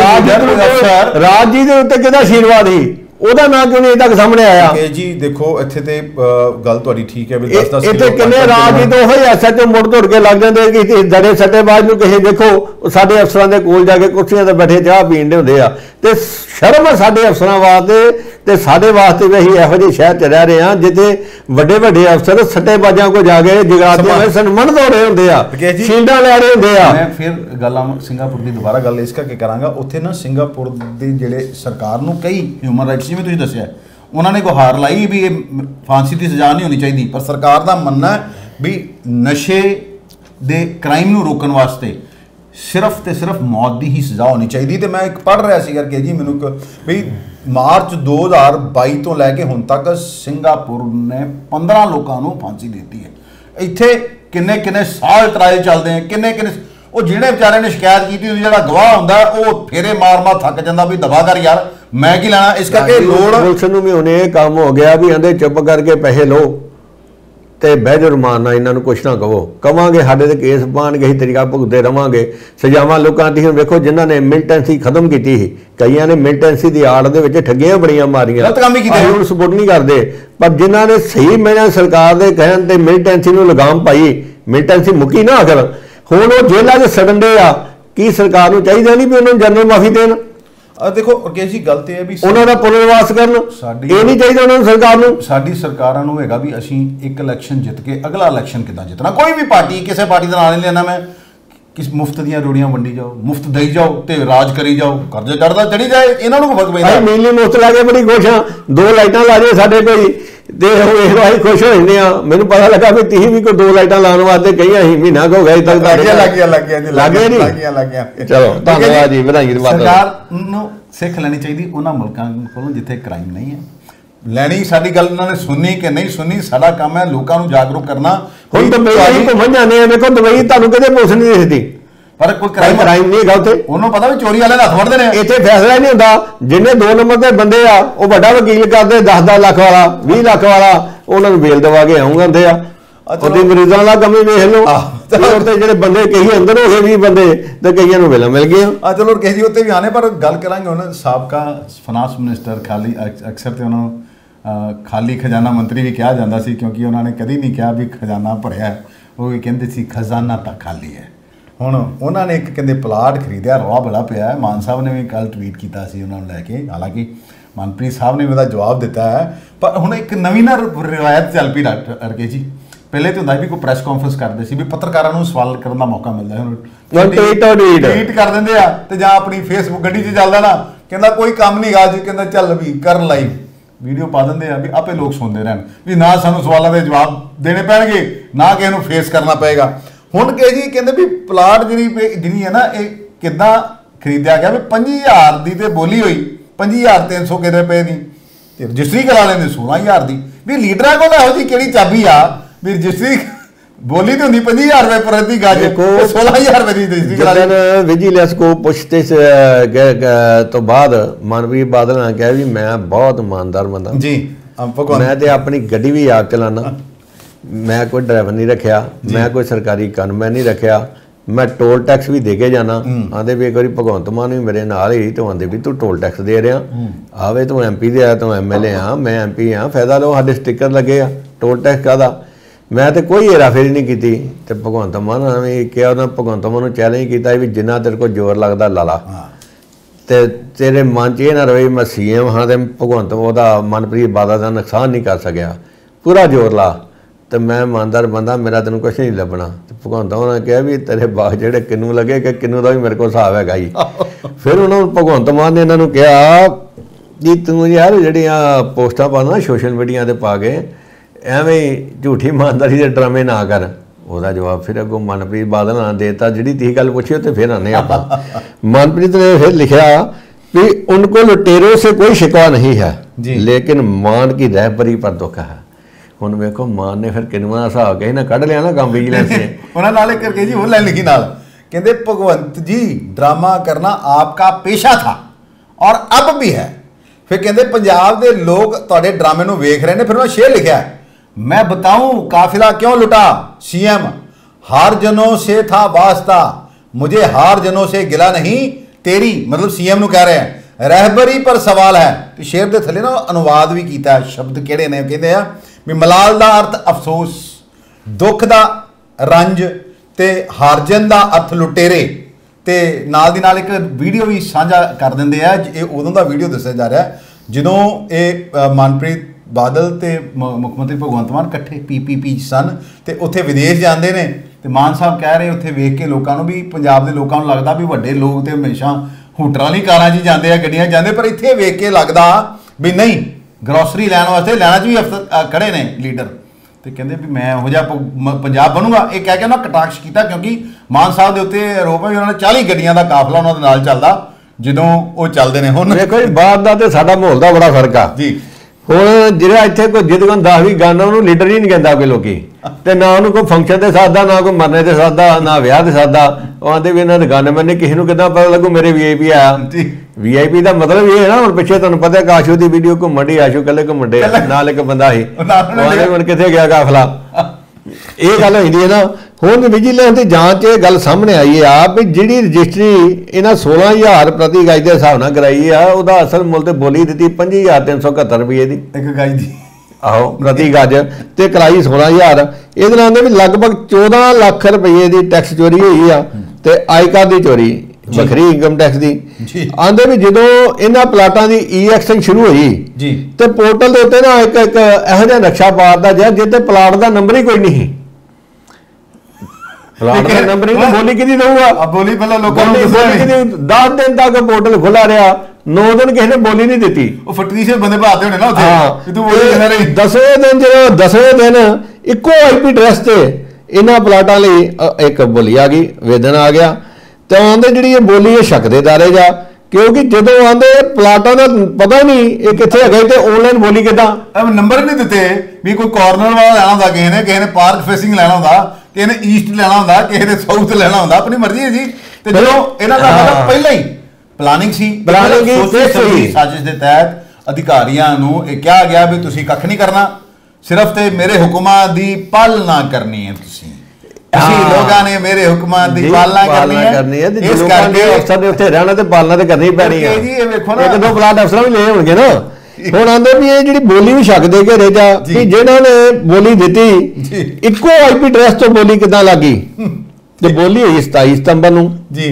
ਰਾਜਜੀਤ ਦੇ ਉੱਤੇ ਕਿਹਦਾ ਆਸ਼ੀਰਵਾਦ ਸੀ, ਉਹਦਾ ਨਾਂ ਕਿਉਂ ਨਹੀਂ ਤੱਕ ਸਾਹਮਣੇ ਆਇਆ। ਕਿ ਜੀ ਦੇਖੋ ਇੱਥੇ ਤੇ ਗੱਲ ਤੁਹਾਡੀ ਠੀਕ ਹੈ ਵੀ ਦਸ ਦਸ ਇੱਥੇ ਕਿੰਨੇ ਰਾਜਜੀਤ ਉਹ ਹੀ ਐਸ ਐਚ ਓ ਮੁੜ ਧੁੜ ਕੇ ਲੱਗ ਜਾਂਦੇ ਕਿ ਦੜੇ ਸੱਟੇਬਾਜ਼ ਨੂੰ ਕਿਸੇ ਦੇਖੋ ਸਾਡੇ ਅਫਸਰਾਂ ਦੇ ਕੋਲ ਜਾ ਕੇ ਕੁਰਸੀਆਂ ਤੇ ਬੈਠੇ ਚਾਹ ਪੀਣ ਦੇ ਹੁੰਦੇ ਆ, ਤੇ ਸ਼ਰਮ ਹੈ ਸਾਡੇ ਅਫਸਰਾਂ ਵਾਸਤੇ ਤੇ ਸਾਡੇ ਵਾਸਤੇ ਵੀ ਅਸੀਂ ਇਹੋ ਜਿਹੇ ਸ਼ਹਿਰ 'ਚ ਰਹਿ ਰਹੇ ਹਾਂ ਜਿੱਥੇ ਵੱਡੇ ਵੱਡੇ ਅਫਸਰ ਸੱਟੇਬਾਜ਼ਾਂ ਕੋਲ ਜਾ ਕੇ ਜਗਰਾਤੀਆਂ ਵਿੱਚ ਸਨਮਾਨਿਤ ਹੋ ਰਹੇ ਹੁੰਦੇ ਆ, ਸ਼ੀਲਡਾਂ ਲੈ ਰਹੇ ਹੁੰਦੇ ਆ। ਮੈਂ ਫਿਰ ਗੱਲਾਂ ਸਿੰਗਾਪੁਰ ਦੀ ਦੁਬਾਰਾ ਗੱਲ ਇਸ ਕਰਕੇ ਕਰਾਂਗਾ। ਉੱਥੇ ਨਾ ਸਿੰਗਾਪੁਰ ਦੇ ਜਿਹੜੇ ਸਰਕਾਰ ਨੂੰ ਕਈ ਹਿਊਮਨ ਰਾਈਟਸ ਜਿਵੇਂ ਤੁਸੀਂ ਦੱਸਿਆ ਉਹਨਾਂ ਨੇ ਗੁਹਾਰ ਲਾਈ ਵੀ ਇਹ ਫਾਂਸੀ ਦੀ ਸਜ਼ਾ ਨਹੀਂ ਹੋਣੀ ਚਾਹੀਦੀ, ਪਰ ਸਰਕਾਰ ਦਾ ਮੰਨਣਾ ਵੀ ਨਸ਼ੇ ਦੇ ਕ੍ਰਾਈਮ ਨੂੰ ਰੋਕਣ ਵਾਸਤੇ ਸਿਰਫ ਤੇ ਸਿਰਫ ਮੌਤ ਦੀ ਹੀ ਸਜ਼ਾ ਹੋਣੀ ਚਾਹੀਦੀ। ਤੇ ਮੈਂ ਇੱਕ ਪੜ੍ਹ ਰਿਹਾ ਸੀ ਕਰਕੇ ਜੀ ਮੈਨੂੰ ਵੀ ਮਾਰਚ ਦੋ ਹਜ਼ਾਰ ਬਾਈ ਤੋਂ ਲੈ ਕੇ ਹੁਣ ਤੱਕ ਸਿੰਗਾਪੁਰ ਨੇ ਪੰਦਰਾਂ ਲੋਕਾਂ ਨੂੰ ਫਾਂਸੀ ਦਿੱਤੀ ਹੈ। ਇੱਥੇ ਕਿੰਨੇ ਕਿੰਨੇ ਸਾਲ ਟਰਾਇਲ ਚੱਲਦੇ ਆ, ਕਿੰਨੇ ਕਿੰਨੇ ਉਹ ਜਿਹੜੇ ਵਿਚਾਰੇ ਨੇ ਸ਼ਿਕਾਇਤ ਕੀਤੀ ਹੁੰਦੀ ਜਿਹੜਾ ਗਵਾਹ ਹੁੰਦਾ ਉਹ ਫੇਰੇ ਮਾਰ ਮਾਰ ਥੱਕ ਜਾਂਦਾ ਵੀ ਦਫਾ ਕਰ ਯਾਰ ਮੈਂ ਕੀ ਲੈਣਾ। ਇਸ ਕਰਕੇ ਲੋੜ ਪੁਲਿਸ ਨੂੰ ਵੀ ਹੁਣ ਇਹ ਕੰਮ ਹੋ ਗਿਆ ਵੀ ਆਂਦੇ ਚੁੱਪ ਕਰਕੇ ਪੈਸੇ ਲਓ ਤੇ ਬਹਿ ਜਾਓ ਰਮਾਨ ਨਾਲ, ਇਹਨਾਂ ਨੂੰ ਕੁਛ ਨਾ ਕਹੋ। ਕਵਾਂਗੇ ਸਾਡੇ ਤੇ ਕੇਸ ਪਾਣਗੇ, ਅਸੀਂ ਤਰੀਕਾ ਭੁਗਤਦੇ ਰਵਾਂਗੇ, ਸਜ਼ਾਵਾਂ ਲੋਕਾਂ ਦੀ। ਹੁਣ ਵੇਖੋ ਜਿਨ੍ਹਾਂ ਨੇ ਮਿਲਟੈਂਸੀ ਖਤਮ ਕੀਤੀ ਸੀ, ਕਈਆਂ ਨੇ ਮਿਲਟੈਂਸੀ ਦੀ ਆੜ ਦੇ ਵਿੱਚ ਠੱਗੀਆਂ ਬੜੀਆਂ ਮਾਰੀਆਂ, ਗਲਤ ਕੰਮ ਹੀ ਕੀਤੇ, ਹੁਣ ਸਪੋਰਟ ਨਹੀਂ ਕਰਦੇ। ਪਰ ਜਿਨ੍ਹਾਂ ਨੇ ਸਹੀ ਮੈਨਾਂ ਸਰਕਾਰ ਦੇ ਕਹਿਣ ਤੇ ਮਿਲਟੈਂਸੀ ਨੂੰ ਲਗਾਮ ਪਾਈ, ਮਿਲਟੈਂਸੀ ਮੁੱਕੀ ਨਾ ਆਖਰ, ਹੁਣ ਉਹ ਜੇਲ੍ਹਾਂ 'ਚ ਸੜਨ ਦੇ ਆ। ਕੀ ਸਰਕਾਰ ਨੂੰ ਚਾਹੀਦਾ ਨਹੀਂ ਵੀ ਉਹਨਾਂ ਨੂੰ ਜਨਰਲ ਮਾਫੀ ਦੇਣ? ਆ ਦੇਖੋ ਰਕੇਸ਼ ਜੀ, ਗੱਲ ਤੇ ਹੈ ਵੀ ਉਹਨਾਂ ਦਾ ਪੁਨਰਵਾਸ ਕਰਨ, ਇਹ ਨਹੀਂ ਚਾਹੀਦਾ ਉਹਨਾਂ ਨੂੰ ਸਰਕਾਰ ਨੂੰ। ਸਾਡੀ ਸਰਕਾਰਾਂ ਨੂੰ ਹੈਗਾ ਵੀ ਅਸੀਂ ਇੱਕ ਇਲੈਕਸ਼ਨ ਜਿੱਤ ਕੇ ਅਗਲਾ ਇਲੈਕਸ਼ਨ ਕਿੱਦਾਂ ਜਿੱਤਣਾ। ਕੋਈ ਵੀ ਪਾਰਟੀ, ਕਿਸੇ ਪਾਰਟੀ ਦਾ ਨਾਂ ਨਹੀਂ ਲੈਣਾ ਮੈਂ, ਕਿਸ ਮੁਫਤ ਦੀਆਂ ਰੋੜੀਆਂ ਵੰਡੀ ਜਾਓ, ਮੁਫਤ ਦੇਈ ਜਾਓ ਤੇ ਰਾਜ ਕਰੀ ਜਾਓ, ਕਰਜ਼ਾ ਚੜਦਾ ਚੜੀ ਜਾਏ, ਇਹਨਾਂ ਨੂੰ ਫਰਕ ਪੈਂਦਾ। ਮੀਲੀ ਮੁਫਤ ਲਾ ਕੇ ਬੜੀ ਖੁਸ਼ ਹਾਂ, ਦੋ ਲਾਈਟਾਂ ਲਾ ਜੇ ਸਾਡੇ ਕੋਈ ਤੇ ਇਹ ਅਸੀਂ ਖੁਸ਼ ਹੋ ਜਾਂਦੇ ਆ। ਮੈਨੂੰ ਪਤਾ ਲੱਗਾ ਵੀ ਤੁਸੀਂ ਵੀ ਕੋਈ ਦੋ ਲਾਈਟਾਂ ਲਾਉਣ ਵਾਸਤੇ ਕਹੀਆਂ ਸੀ, ਮਹੀਨਾ ਕੁ ਹੋ ਗਿਆ ਤੱਕ ਲੱਗ ਗਿਆ ਲੱਗ ਗਿਆ ਲੱਗ ਗਿਆ ਲੱਗ ਗਿਆ। ਚਲੋ ਧੰਨਵਾਦ ਜੀ, ਵਧਾਈ। ਸਰਕਾਰ ਨੂੰ ਸਿੱਖ ਲੈਣੀ ਚਾਹੀਦੀ ਉਹਨਾਂ ਮੁਲਕਾਂ ਕੋਲੋਂ ਜਿੱਥੇ ਕ੍ਰਾਈਮ ਨਹੀਂ ਹੈ। ਲੈਣੀ ਸਾਡੀ ਗੱਲ ਉਹਨਾਂ ਨੇ ਸੁਣਨੀ ਕਿ ਨਹੀਂ ਸੁਣਨੀ, ਸਾਡਾ ਕੰਮ ਹੈ ਲੋਕਾਂ ਨੂੰ ਜਾਗਰੂਕ ਕਰਨਾ। ਹੁਣ ਤਾਂ ਦੁਬਈ ਘੁੰਮਣ ਜਾਂਦੇ ਆ, ਵੇਖੋ ਦੁਬਈ ਤੁਹਾਨੂੰ ਕਿਤੇ ਪੁਲਿਸ ਨਹੀਂ ਦਿਖਦੀ, ਪਰ ਕੋਈ ਕ੍ਰਾਈਮ ਕ੍ਰਾਈਮ ਨਹੀਂ ਹੈਗਾ ਉੱਥੇ। ਉਹਨੂੰ ਪਤਾ ਵੀ ਚੋਰੀ ਵਾਲੇ ਹੱਥ ਵੜਦੇ ਨੇ। ਇੱਥੇ ਫੈਸਲਾ ਹੀ ਨਹੀਂ ਹੁੰਦਾ। ਜਿੰਨੇ ਦੋ ਨੰਬਰ ਦੇ ਬੰਦੇ ਆ ਉਹ ਵੱਡਾ ਵਕੀਲ ਕਰਦੇ, ਦਸ ਦਸ ਲੱਖ ਵਾਲਾ, ਵੀਹ ਲੱਖ ਵਾਲਾ, ਉਹਨਾਂ ਨੂੰ ਬੇਲ ਦਵਾ ਕੇ ਆਉਂਗੇ ਹੁੰਦੇ ਆ। ਉਹਦੀ ਮਰੀਜ਼ਾਂ ਦਾ ਕੰਮ ਹੀ ਵੇਖ ਲਓ। ਉੱਥੇ ਜਿਹੜੇ ਬੰਦੇ ਕਈ ਅੰਦਰ ਹੋ ਗਏ ਵੀਹ ਬੰਦੇ ਤੇ ਕਈਆਂ ਨੂੰ ਵੇਲਾ ਮਿਲ ਗਿਆ। ਆ ਚਲੋ ਕਿਸੇ ਜੀ ਉੱਤੇ ਵੀ ਆਣੇ, ਪਰ ਗੱਲ ਕਰਾਂਗੇ ਹੁਣ ਸਾਬਕਾ ਫਾਈਨਾਂਸ ਮਿਨਿਸਟਰ, ਖਾਲੀ ਅਕਸਰ ਤੇ ਉਹਨਾਂ ਨੂੰ ਖਾਲੀ ਖਜ਼ਾਨਾ ਮੰਤਰੀ ਵੀ ਕਿਹਾ ਜਾਂਦਾ ਸੀ, ਕਿਉਂਕਿ ਉਹਨਾਂ ਨੇ ਕਦੀ ਨਹੀਂ ਕਿਹਾ ਵੀ ਖਜ਼ਾਨਾ ਭਰਿਆ, ਉਹ ਵੀ ਕਹਿੰਦੇ ਸੀ ਖਜ਼ਾਨਾ ਤਾਂ ਖਾਲੀ ਹੈ। ਹੁਣ ਉਹਨਾਂ ਨੇ ਇੱਕ ਕਹਿੰਦੇ ਪਲਾਟ ਖਰੀਦਿਆ, ਰੌਲਾ ਬੜਾ ਪਿਆ ਹੈ। ਮਾਨ ਸਾਹਿਬ ਨੇ ਵੀ ਕੱਲ ਟਵੀਟ ਕੀਤਾ ਸੀ ਉਹਨਾਂ ਨੂੰ ਲੈ ਕੇ, ਹਾਲਾਂਕਿ ਮਨਪ੍ਰੀਤ ਸਾਹਿਬ ਨੇ ਉਹਦਾ ਜਵਾਬ ਦਿੱਤਾ ਹੈ। ਪਰ ਹੁਣ ਇੱਕ ਨਵੀਂ ਨਾ ਰਿਵਾਇਤ ਚੱਲ ਪਈ ਡਾਕਟਰ ਅਰਕੇ ਜੀ। ਪਹਿਲੇ ਤਾਂ ਹੁੰਦਾ ਵੀ ਕੋਈ ਪ੍ਰੈਸ ਕਾਨਫਰੰਸ ਕਰਦੇ ਸੀ ਵੀ ਪੱਤਰਕਾਰਾਂ ਨੂੰ ਸਵਾਲ ਕਰਨ ਦਾ ਮੌਕਾ ਮਿਲਦਾ, ਹੁਣ ਟਵੀਟ ਕਰ ਦਿੰਦੇ ਆ ਤੇ ਜਾਂ ਆਪਣੀ ਫੇਸਬੁੱਕ ਗੱਡੀ 'ਚ ਚੱਲਦਾ ਨਾ, ਕਹਿੰਦਾ ਕੋਈ ਕੰਮ ਨਹੀਂ ਗਾ ਜੀ, ਕਹਿੰਦਾ ਚੱਲ ਵੀ ਕਰਨ ਲਾਈਵ ਵੀਡੀਓ ਪਾ ਦਿੰਦੇ ਆ ਵੀ ਆਪੇ ਲੋਕ ਸੁਣਦੇ ਰਹਿਣ, ਵੀ ਨਾ ਸਾਨੂੰ ਸਵਾਲਾਂ ਦੇ ਜਵਾਬ ਦੇਣੇ ਪੈਣਗੇ, ਨਾ ਕਿਸੇ ਨੂੰ ਫੇਸ ਕਰਨਾ ਪਏਗਾ। ਹੁਣ ਕਿ ਜੀ ਕਹਿੰਦੇ ਵੀ ਪਲਾਟ ਜਿਹੜੀ ਜਿਹੜੀ ਹੈ ਨਾ, ਇਹ ਕਿੱਦਾਂ ਖਰੀਦਿਆ ਗਿਆ ਵੀ ਪੰਜੀ ਹਜ਼ਾਰ ਦੀ ਤੇ ਬੋਲੀ ਹੋਈ, ਪੰਜੀ ਹਜ਼ਾਰ ਤਿੰਨ ਸੌ ਕਿੰਨੇ ਰੁਪਏ ਦੀ, ਤੇ ਰਜਿਸਟਰੀ ਕਰਾ ਲੈਂਦੇ ਸੋਲਾਂ ਹਜ਼ਾਰ ਦੀ। ਵੀ ਲੀਡਰਾਂ ਕੋਲ ਇਹੋ ਜਿਹੀ ਕਿਹੜੀ ਚਾਬੀ ਆ ਵੀ ਰਜਿਸਟਰੀ ਬੋਲੀ ਤੇ ਹੁੰਦੀ ਪੰਜੀ ਹਜ਼ਾਰ ਰੁਪਏ ਪ੍ਰਤੀ ਗਜ, ਸੋਲਾਂ ਹਜ਼ਾਰ ਰੁਪਏ ਦੀ ਰਜਿਸਟਰੀ ਕਰਾ ਲਈ। ਵਿਜੀਲੈਂਸ ਕੋ ਪੁੱਛਤੇ ਤੋਂ ਬਾਅਦ ਮਨਪ੍ਰੀਤ ਬਾਦਲ ਨੇ ਕਿਹਾ ਵੀ ਮੈਂ ਬਹੁਤ ਇਮਾਨਦਾਰ ਬੰਦਾ ਜੀ, ਮੈਂ ਤੇ ਆਪਣੀ ਗੱਡੀ ਵੀ ਆਪ ਚਲਾਉਣਾ, ਮੈਂ ਕੋਈ ਡਰਾਈਵਰ ਨਹੀਂ ਰੱਖਿਆ, ਮੈਂ ਕੋਈ ਸਰਕਾਰੀ ਕਾਨੂੰਨ ਨਹੀਂ ਰੱਖਿਆ, ਮੈਂ ਟੋਲ ਟੈਕਸ ਵੀ ਦੇ ਕੇ ਜਾਣਾ। ਆਂਦੇ ਵੀ ਇੱਕ ਵਾਰੀ ਭਗਵੰਤ ਮਾਨ ਵੀ ਮੇਰੇ ਨਾਲ ਹੀ ਤੋਂ ਆਂਦੇ ਵੀ ਤੂੰ ਟੋਲ ਟੈਕਸ ਦੇ ਰਿਹਾ, ਆਵੇ ਤੂੰ ਐਮ ਪੀ ਦੇ ਆ, ਤੂੰ ਐਮ ਐਲ ਏ ਆ, ਮੈਂ ਐਮ ਪੀ ਆ, ਫਾਇਦਾ ਲਓ, ਸਾਡੇ ਸਟਿੱਕਰ ਲੱਗੇ ਆ, ਟੋਲ ਟੈਕਸ ਕਾਹਦਾ। ਮੈਂ ਤੇ ਕੋਈ ਹੇਰਾਫੇਰੀ ਨਹੀਂ ਕੀਤੀ। ਤੇ ਭਗਵੰਤ ਮਾਨ ਨੇ ਵੀ ਕਿਹਾ, ਉਹਨਾਂ ਭਗਵੰਤ ਮਾਨ ਨੂੰ ਚੈਲੰਜ ਕੀਤਾ ਵੀ ਜਿੰਨਾ ਤੇਰੇ ਕੋਲ ਜ਼ੋਰ ਲੱਗਦਾ ਲਾ ਲਾ, ਤੇ ਤੇਰੇ ਮਨ 'ਚ ਇਹ ਨਾ ਰਹੇ ਮੈਂ ਸੀ ਐਮ ਹਾਂ ਤੇ ਭਗਵੰਤ ਉਹਦਾ ਮਨਪ੍ਰੀਤ ਬਾਦਲ ਦਾ ਨੁਕਸਾਨ ਨਹੀਂ ਕਰ ਸਕਿਆ, ਪੂਰਾ ਜ਼ੋਰ ਲਾ ਤੇ ਮੈਂ ਇਮਾਨਦਾਰ ਬੰਦਾ, ਮੇਰਾ ਤੈਨੂੰ ਕੁਛ ਨਹੀਂ ਲੱਭਣਾ। ਤੇ ਭਗਵੰਤ ਉਹਨਾਂ ਨੇ ਕਿਹਾ ਵੀ ਤੇਰੇ ਬਾਗ ਜਿਹੜੇ ਕਿੰਨੂ ਲੱਗੇ ਕਿ ਕਿੰਨੂ ਦਾ ਵੀ ਮੇਰੇ ਕੋਲ ਹਿਸਾਬ ਹੈਗਾ ਜੀ। ਫਿਰ ਉਹਨਾਂ ਨੂੰ ਭਗਵੰਤ ਮਾਨ ਨੇ ਇਹਨਾਂ ਨੂੰ ਕਿਹਾ ਜੀ ਤੂੰ ਯਾਰ ਜਿਹੜੀਆਂ ਪੋਸਟਾਂ ਪਾਉਣਾ ਸੋਸ਼ਲ ਮੀਡੀਆ 'ਤੇ ਪਾ ਕੇ ਐਵੇਂ ਝੂਠੀ ਇਮਾਨਦਾਰੀ ਦੇ ਡਰਾਮੇ ਨਾ ਕਰ। ਉਹਦਾ ਜਵਾਬ ਫਿਰ ਅੱਗੋਂ ਮਨਪ੍ਰੀਤ ਬਾਦਲ ਨੇ ਦੇਤਾ, ਜਿਹੜੀ ਤੀ ਗੱਲ ਪੁੱਛੀ ਉੱਤੇ ਫਿਰ ਆਨੇ ਆਪਾਂ। ਮਨਪ੍ਰੀਤ ਨੇ ਫਿਰ ਲਿਖਿਆ ਵੀ उनको लुटेरों से कोई शिकवा नहीं है लेकिन मान की रहबरी पर दुख है। ਹੁਣ ਵੇਖੋ ਮਾਨ ਨੇ ਫਿਰ ਕਿੰਨਵਾਂ ਦਾ ਹਿਸਾਬ ਕਹੀ ਨਾ ਕੱਢ ਲਿਆ ਨਾ ਕੰਮ ਵਿਜੀਲੈਂਸ ਨੇ। ਉਹਨਾਂ ਨਾਲੇ ਕਰਕੇ ਜੀ ਉਹ ਲੈ ਲਿਖੀ ਨਾਲ ਕਹਿੰਦੇ ਭਗਵੰਤ ਜੀ ਡਰਾਮਾ ਕਰਨਾ ਆਪਕਾ ਪੇਸ਼ਾ ਥਾ ਔਰ ਅਬ ਵੀ ਹੈ। ਫਿਰ ਕਹਿੰਦੇ ਪੰਜਾਬ ਦੇ ਲੋਕ ਤੁਹਾਡੇ ਡਰਾਮੇ ਨੂੰ ਵੇਖ ਰਹੇ ਨੇ। ਫਿਰ ਉਹ ਸ਼ੇਰ ਲਿਖਿਆ मैं बताऊं काफिला क्यों लुटा सीएम हार जनों से था वास्ता मुझे हार जनों से गिला नहीं तेरी मतलब सीएम नु कह रहे हैं रहबरी पर सवाल है। तो शेर दे थले ना अनुवाद भी किया शब्द किहड़े ने कहते हैं भी मलाल दा अर्थ अफसोस दुख दा रंज ते हारजन दा अर्थ लुटेरे ते नाल दी नाल एक वीडियो भी साझा कर दिंदे आ। ये उदों दा वीडियो दस्सिया जा रहा है जदों ये मनप्रीत बादल ते मुख मंत्री भगवंत मान इकट्ठे पी पी पी सन ते उत्थे विदेश जाते हैं तो मान साहब कह रहे उत्थे वेख के लोगों को भी पंजाब के लोगों को लगता भी वड्डे लोग तो हमेशा हूटर वाली कारां च जाते हैं गड्डियां जाते पर इत्थे वेख के लगता भी नहीं ग्रोसरी लैन वास्ते लैना च भी अफसर खड़े ने लीडर तो कहते भी मैं हो जा पंजाब बनूंगा। ये कह के उन्होंने कटाक्ष किया क्योंकि मान साहब के उत्ते आरोप है भी उन्होंने चाली गड्डियां का काफला उन्होंने नाल चलदा जदों वो चलते हैं। हुण देखो जी बाहर दा ते साडा माहौल दा बड़ा फर्क आ जी। ਹੁਣ ਜਿਹੜਾ ਇੱਥੇ ਕੋਈ ਜਿੱਦ ਕੋਲ ਦਸ ਵੀ ਗਾਣਾ ਉਹਨੂੰ ਲੀਡਰ ਹੀ ਨਹੀਂ ਕਹਿੰਦਾ ਕੋਈ ਲੋਕੀ ਤੇ ਨਾ ਉਹਨੂੰ ਕੋਈ ਫੰਕਸ਼ਨ ਤੇ ਸਾਦਾ ਨਾ ਕੋਈ ਮਰਨੇ ਤੇ ਸਾਦਾ ਨਾ ਵਿਆਹ ਤੇ ਸਾਦਾ। ਉਹ ਆਂਦੇ ਵੀ ਇਹਨਾਂ ਦੇ ਗਾਣੇ ਮੰਨੇ ਕਿਸੇ ਨੂੰ ਕਿੱਦਾਂ ਪਤਾ ਲੱਗੂ ਮੇਰੇ ਵੀ ਆਈ ਪੀ ਆਇਆ। ਵੀ ਆਈ ਪੀ ਦਾ ਮਤਲਬ ਇਹ ਹੈ ਨਾ ਹੁਣ ਪਿੱਛੇ ਤੁਹਾਨੂੰ ਪਤਾ ਕਾਸ਼ੂ ਦੀ ਵੀਡੀਓ ਘੁੰਮਣ ਦੀ ਆਸ਼ੂ ਕੱਲੇ ਘੁੰਮਣ ਦੇ ਨਾਲ ਇੱਕ ਬੰਦਾ ਸੀ ਉਹਨੇ ਹੁਣ ਕਿੱਥੇ ਗਿਆ ਕਾਫਲਾ ਇਹ ਗੱਲ ਹੁੰਦੀ ਹੈ ਨਾ। ਹੁਣ ਵਿਜੀਲੈਂਸ ਦੀ ਜਾਂਚ ਇਹ ਗੱਲ ਸਾਹਮਣੇ ਆਈ ਆ ਵੀ ਜਿਹੜੀ ਰਜਿਸਟਰੀ ਇਹਨਾਂ सोलह हज़ार प्रति गज के हिसाब ਨਾਲ ਕਰਾਈ ਆ ਉਹਦਾ ਅਸਲ ਮੁੱਲ ਤੇ ਬੋਲੀ ਦਿੱਤੀ पच्चीस हज़ार तीन सौ इकहत्तर ਰੁਪਏ ਦੀ ਇੱਕ ਗਜ ਦੀ। ਆਹੋ ਪ੍ਰਤੀ ਗਜ ਤੇ ਕਰਾਈ सोलह हज़ार। ਇਹਦੇ ਨਾਲ ਆਂਦੇ ਵੀ ਲਗਭਗ चौदह ਲੱਖ ਰੁਪਏ ਦੀ ਟੈਕਸ ਚੋਰੀ ਹੋਈ ਆ ਤੇ ਆਇਕਰ ਦੀ ਚੋਰੀ ਵੱਖਰੀ ਇਨਕਮ ਟੈਕਸ ਦੀ। ਆਂਦੇ ਵੀ ਜਦੋਂ ਇਹਨਾਂ ਪਲਾਟਾਂ ਦੀ ਈ ਐਕਸ਼ਨ ਸ਼ੁਰੂ ਹੋਈ ਜੀ ਤੇ ਪੋਰਟਲ ਦੇ ਉੱਤੇ ਨਾ ਇੱਕ ਇੱਕ ਇਹੋ ਜਿਹਾ ਨਕਸ਼ਾ ਪਾਦਾ ਜਿਹਾ ਜਿਹਦੇ ਪਲਾਟ ਦਾ ਨੰਬਰ ਹੀ ਕੋਈ ਨਹੀਂ। ਪਲਾਟ ਦਾ ਨੰਬਰ ਹੀ ਬੋਲੀ ਕਿਹਦੀ ਦਊਗਾ? ਆ ਬੋਲੀ ਪਹਿਲਾਂ ਲੋਕਾਂ ਨੂੰ दस दिन तक पोर्टल खुला रहा, नौ दिन किसी ने बोली नहीं दी। ਉਹ ਫਟਰੀਸ਼ੀਅਸ ਬੰਦੇ ਭਾਲਦੇ ਹੋਣੇ ਨਾ ਉੱਥੇ ਕਿ ਤੂੰ ਬੋਲੀ ਕਿਹਨਾਂ ਰਹੀ। दसवें दिन जो दसवें दिन इको आईपी एड्रैस से इन्हां प्लाटां लई एक बोली आ गई, वेदन आ गया। तो आंदे जिहड़ी ये बोली ये शक दे दायरे जा, क्योंकि जो आंदे प्लाटां दा पता नहीं ये कित्थे है ते ऑनलाइन बोली किदां नंबर नहीं दिते भी कोई कॉर्नर वाला लेना हुंदा, किसी ने किसी ने पार्क फेसिंग लेना हुंदा, किसी ने ईस्ट लेना हुंदा, किसी ने साउथ लेना हुंदा, अपनी मर्जी है जी। ते जो इन्हां दा मतलब पहले ही प्लानिंग सी, प्लानिंग की साजिश दे तहत अधिकारियां नूं इह कहा गया भी तुसीं कख नहीं करना, सिर्फ ते मेरे हुक्मां दी पालना करनी है। तुसीं लोगों ने मेरे हुक्मां दी पालना करनी है, इस करके अफसर ने उत्थे रहना ते पालना ते करनी पैनी है जी। ये देखो ना एक दो प्लाट अफसर भी ले होणगे ना। ਹੁਣ ਆਂਦੇ ਵੀ ਇਹ ਜਿਹੜੀ ਬੋਲੀ ਵੀ ਸ਼ੱਕ ਦੇ ਘੇਰੇ ਜਾ ਵੀ ਜਿਹਨਾਂ ਨੇ ਬੋਲੀ ਦਿੱਤੀ ਇੱਕੋ ਆਈਪੀ ਐਡਰੈਸ ਤੋਂ ਬੋਲੀ ਕਿਦਾਂ ਲੱਗੀ ਤੇ ਬੋਲੀ ਹੋਈ ਸਤਾਈ ਸਤੰਬਰ ਨੂੰ ਜੀ।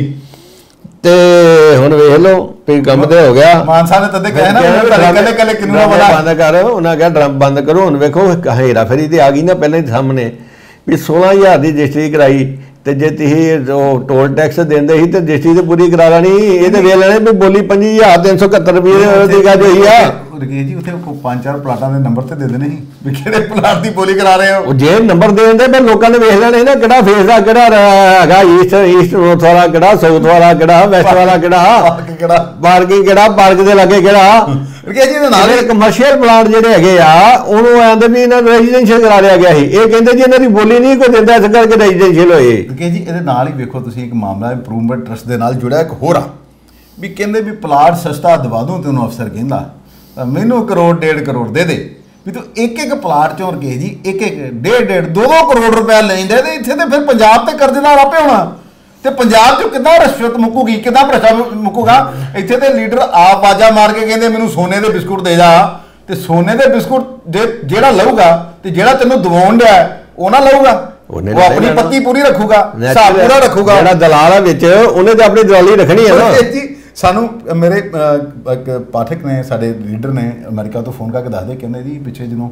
ਤੇ ਹੁਣ ਵੇਖ ਲਓ ਵੀ ਕੰਮ ਤੇ ਹੋ ਗਿਆ। ਮਾਨ ਸਾਹਿਬ ਨੇ ਤਦੇ ਕਹਿਆ ਨਾ ਕੱਲੇ ਕੱਲੇ ਕਿੰਨੂ ਨਾ ਬੰਦ ਕਰ, ਉਹਨਾਂ ਕਿਹਾ ਡਰਮ ਬੰਦ ਕਰੋ। ਹੁਣ ਵੇਖੋ ਹੇਰਾ ਫੇਰੀ ਤੇ ਆ ਗਈ ਨਾ ਪਹਿਲਾਂ ਹੀ ਸਾਹਮਣੇ ਵੀ सोलह हज़ार ਦੀ ਰਜਿਸਟਰੀ ਕਰਾਈ ਤੇ ਜੇ ਤੁਸੀਂ ਉਹ ਟੋਲ ਟੈਕਸ ਦਿੰਦੇ ਸੀ ਤੇ ਰਜਿਸਟਰੀ ਤੇ ਪੂਰੀ ਕਰਾ ਲੈਣੀ। ਇਹ ਤੇ ਵੇਖ ਲੈਣੇ ਵੀ ਬੋਲੀ पच्चीस हज़ार तीन सौ इकहत्तर ਰੁਪਏ ਦੀ ਗੱਲ ਹੋਈ ਆ। ਰਕੇਸ਼ ਜੀ ਉੱਥੇ ਪੰਜ ਚਾਰ ਪਲਾਟਾਂ ਦੇ ਨੰਬਰ ਤੇ ਦੇ ਦੇਣੇ ਸੀ ਵੀ ਕਿਹੜੇ ਪਲਾਟ ਦੀ ਬੋਲੀ ਕਰਾ ਰਹੇ ਹੋ। ਉਹ ਜੇ ਨੰਬਰ ਦੇ ਦਿੰਦੇ ਪਰ ਲੋਕਾਂ ਨੇ ਵੇਖ ਲੈਣੇ ਨਾ ਕਿਹੜਾ ਫੇਸ ਦਾ ਕਿਹੜਾ ਹੈਗਾ, ਈਸਟ ਈਸਟ ਨੌਰਥ ਵਾਲਾ ਕਿਹੜਾ, ਸਾਊਥ ਵਾਲਾ ਕਿਹੜਾ, ਵੈਸਟ ਵਾਲਾ ਕਿਹੜਾ, ਕਿਹੜਾ ਪਾਰਕਿੰਗ ਕਿਹੜਾ, ਪਾਰਕ ਦੇ ਲਾਗੇ ਕਿਹੜਾ। ਰਕੇਸ਼ ਜੀ ਦੇ ਨਾਲ ਕਮਰਸ਼ੀਅਲ ਪਲਾਟ ਜਿਹੜੇ ਹੈਗੇ ਆ ਉਹਨੂੰ ਆਂਦੇ ਵੀ ਇਹਨਾਂ ਨੂੰ ਰੈਜ਼ੀਡੈਂਸ਼ੀਅਲ ਕਰਾ ਲਿਆ ਗਿਆ ਸੀ। ਇਹ ਕਹਿੰਦੇ ਜੀ ਇਹਨਾਂ ਦੀ ਬੋਲੀ ਨਹੀਂ ਕੋਈ ਦਿੰਦਾ, ਇਸ ਕਰਕੇ ਰੈਜ਼ੀਡੈਂਸ਼ੀਅਲ ਹੋਏ। ਰਕੇਸ਼ ਜੀ ਇਹਦੇ ਨਾਲ ਹੀ ਵੇਖੋ ਤੁਸੀਂ ਇੱਕ ਮਾਮਲਾ ਇੰਪਰੂਵਮੈਂਟ ਟਰਸਟ ਦੇ ਨਾਲ ਜੁੜਿਆ ਇੱਕ ਹੋਰ ਆ ਵੀ ਕਹਿੰਦੇ ਵੀ ਪਲਾਟ ਸਸਤਾ ਦਵਾ ਦੂੰ ਤੇ ਉਹਨੂੰ ਅਫਸਰ ਕਹਿੰਦਾ ਮੈਨੂੰ ਕਰੋੜ ਡੇਢ ਕਰੋੜ ਦੇ ਦੇ ਵੀ ਤੂੰ ਇੱਕ ਇੱਕ ਪਲਾਟ ਚੋਂ ਰਕੇਸ਼ ਜੀ ਇੱਕ ਇੱਕ ਡੇਢ ਡੇਢ ਦੋ ਦੋ ਕਰੋੜ ਰੁਪਇਆ ਲੈਂਦੇ ਤੇ ਇੱਥੇ ਤੇ ਫਿਰ ਪੰਜਾਬ ਤੇ ਕਰਜ਼ੇਦਾਰ ਆਪੇ ਹੋਣਾ ਤੇ ਪੰਜਾਬ 'ਚ ਕਿੱਦਾਂ ਰਿਸ਼ਵਤ ਮੁੱਕੂਗੀ, ਕਿੱਦਾਂ ਭ੍ਰਸ਼ਟਾ ਮੁੱਕੂਗਾ। ਇੱਥੇ ਤੇ ਲੀਡਰ ਆਪ ਆਵਾਜ਼ਾਂ ਮਾਰ ਕੇ ਕਹਿੰਦੇ ਮੈਨੂੰ ਸੋਨੇ ਦੇ ਬਿਸਕੁਟ ਦੇ ਜਾ ਤੇ ਸੋਨੇ ਦੇ ਬਿਸਕੁਟ ਜੇ ਜਿਹੜਾ ਲਊਗਾ ਤੇ ਜਿਹੜਾ ਤੈਨੂੰ ਦਵਾਉਣ ਡਿਆ ਉਹ ਨਾ ਲਊਗਾ, ਉਹ ਆਪਣੀ ਪੱਤੀ ਪੂਰੀ ਰੱਖੂਗਾ, ਹਿਸਾਬ ਪੂਰਾ ਰੱਖੂਗਾ। ਜਿਹੜਾ ਦਲਾਲ ਹੈ ਵਿੱਚ ਉਹਨੇ ਤਾਂ ਆਪਣੀ ਦਲਾਲੀ ਰੱਖਣੀ ਹੈ ਨਾ ਜੀ। ਸਾਨੂੰ ਮੇਰੇ ਇੱਕ ਪਾਠਕ ਨੇ ਸਾਡੇ ਲੀਡਰ ਨੇ ਅਮਰੀਕਾ ਤੋਂ ਫੋਨ ਕਰਕੇ ਦੱਸਦੇ ਕਹਿੰਦੇ ਜੀ ਪਿੱਛੇ ਜਦੋਂ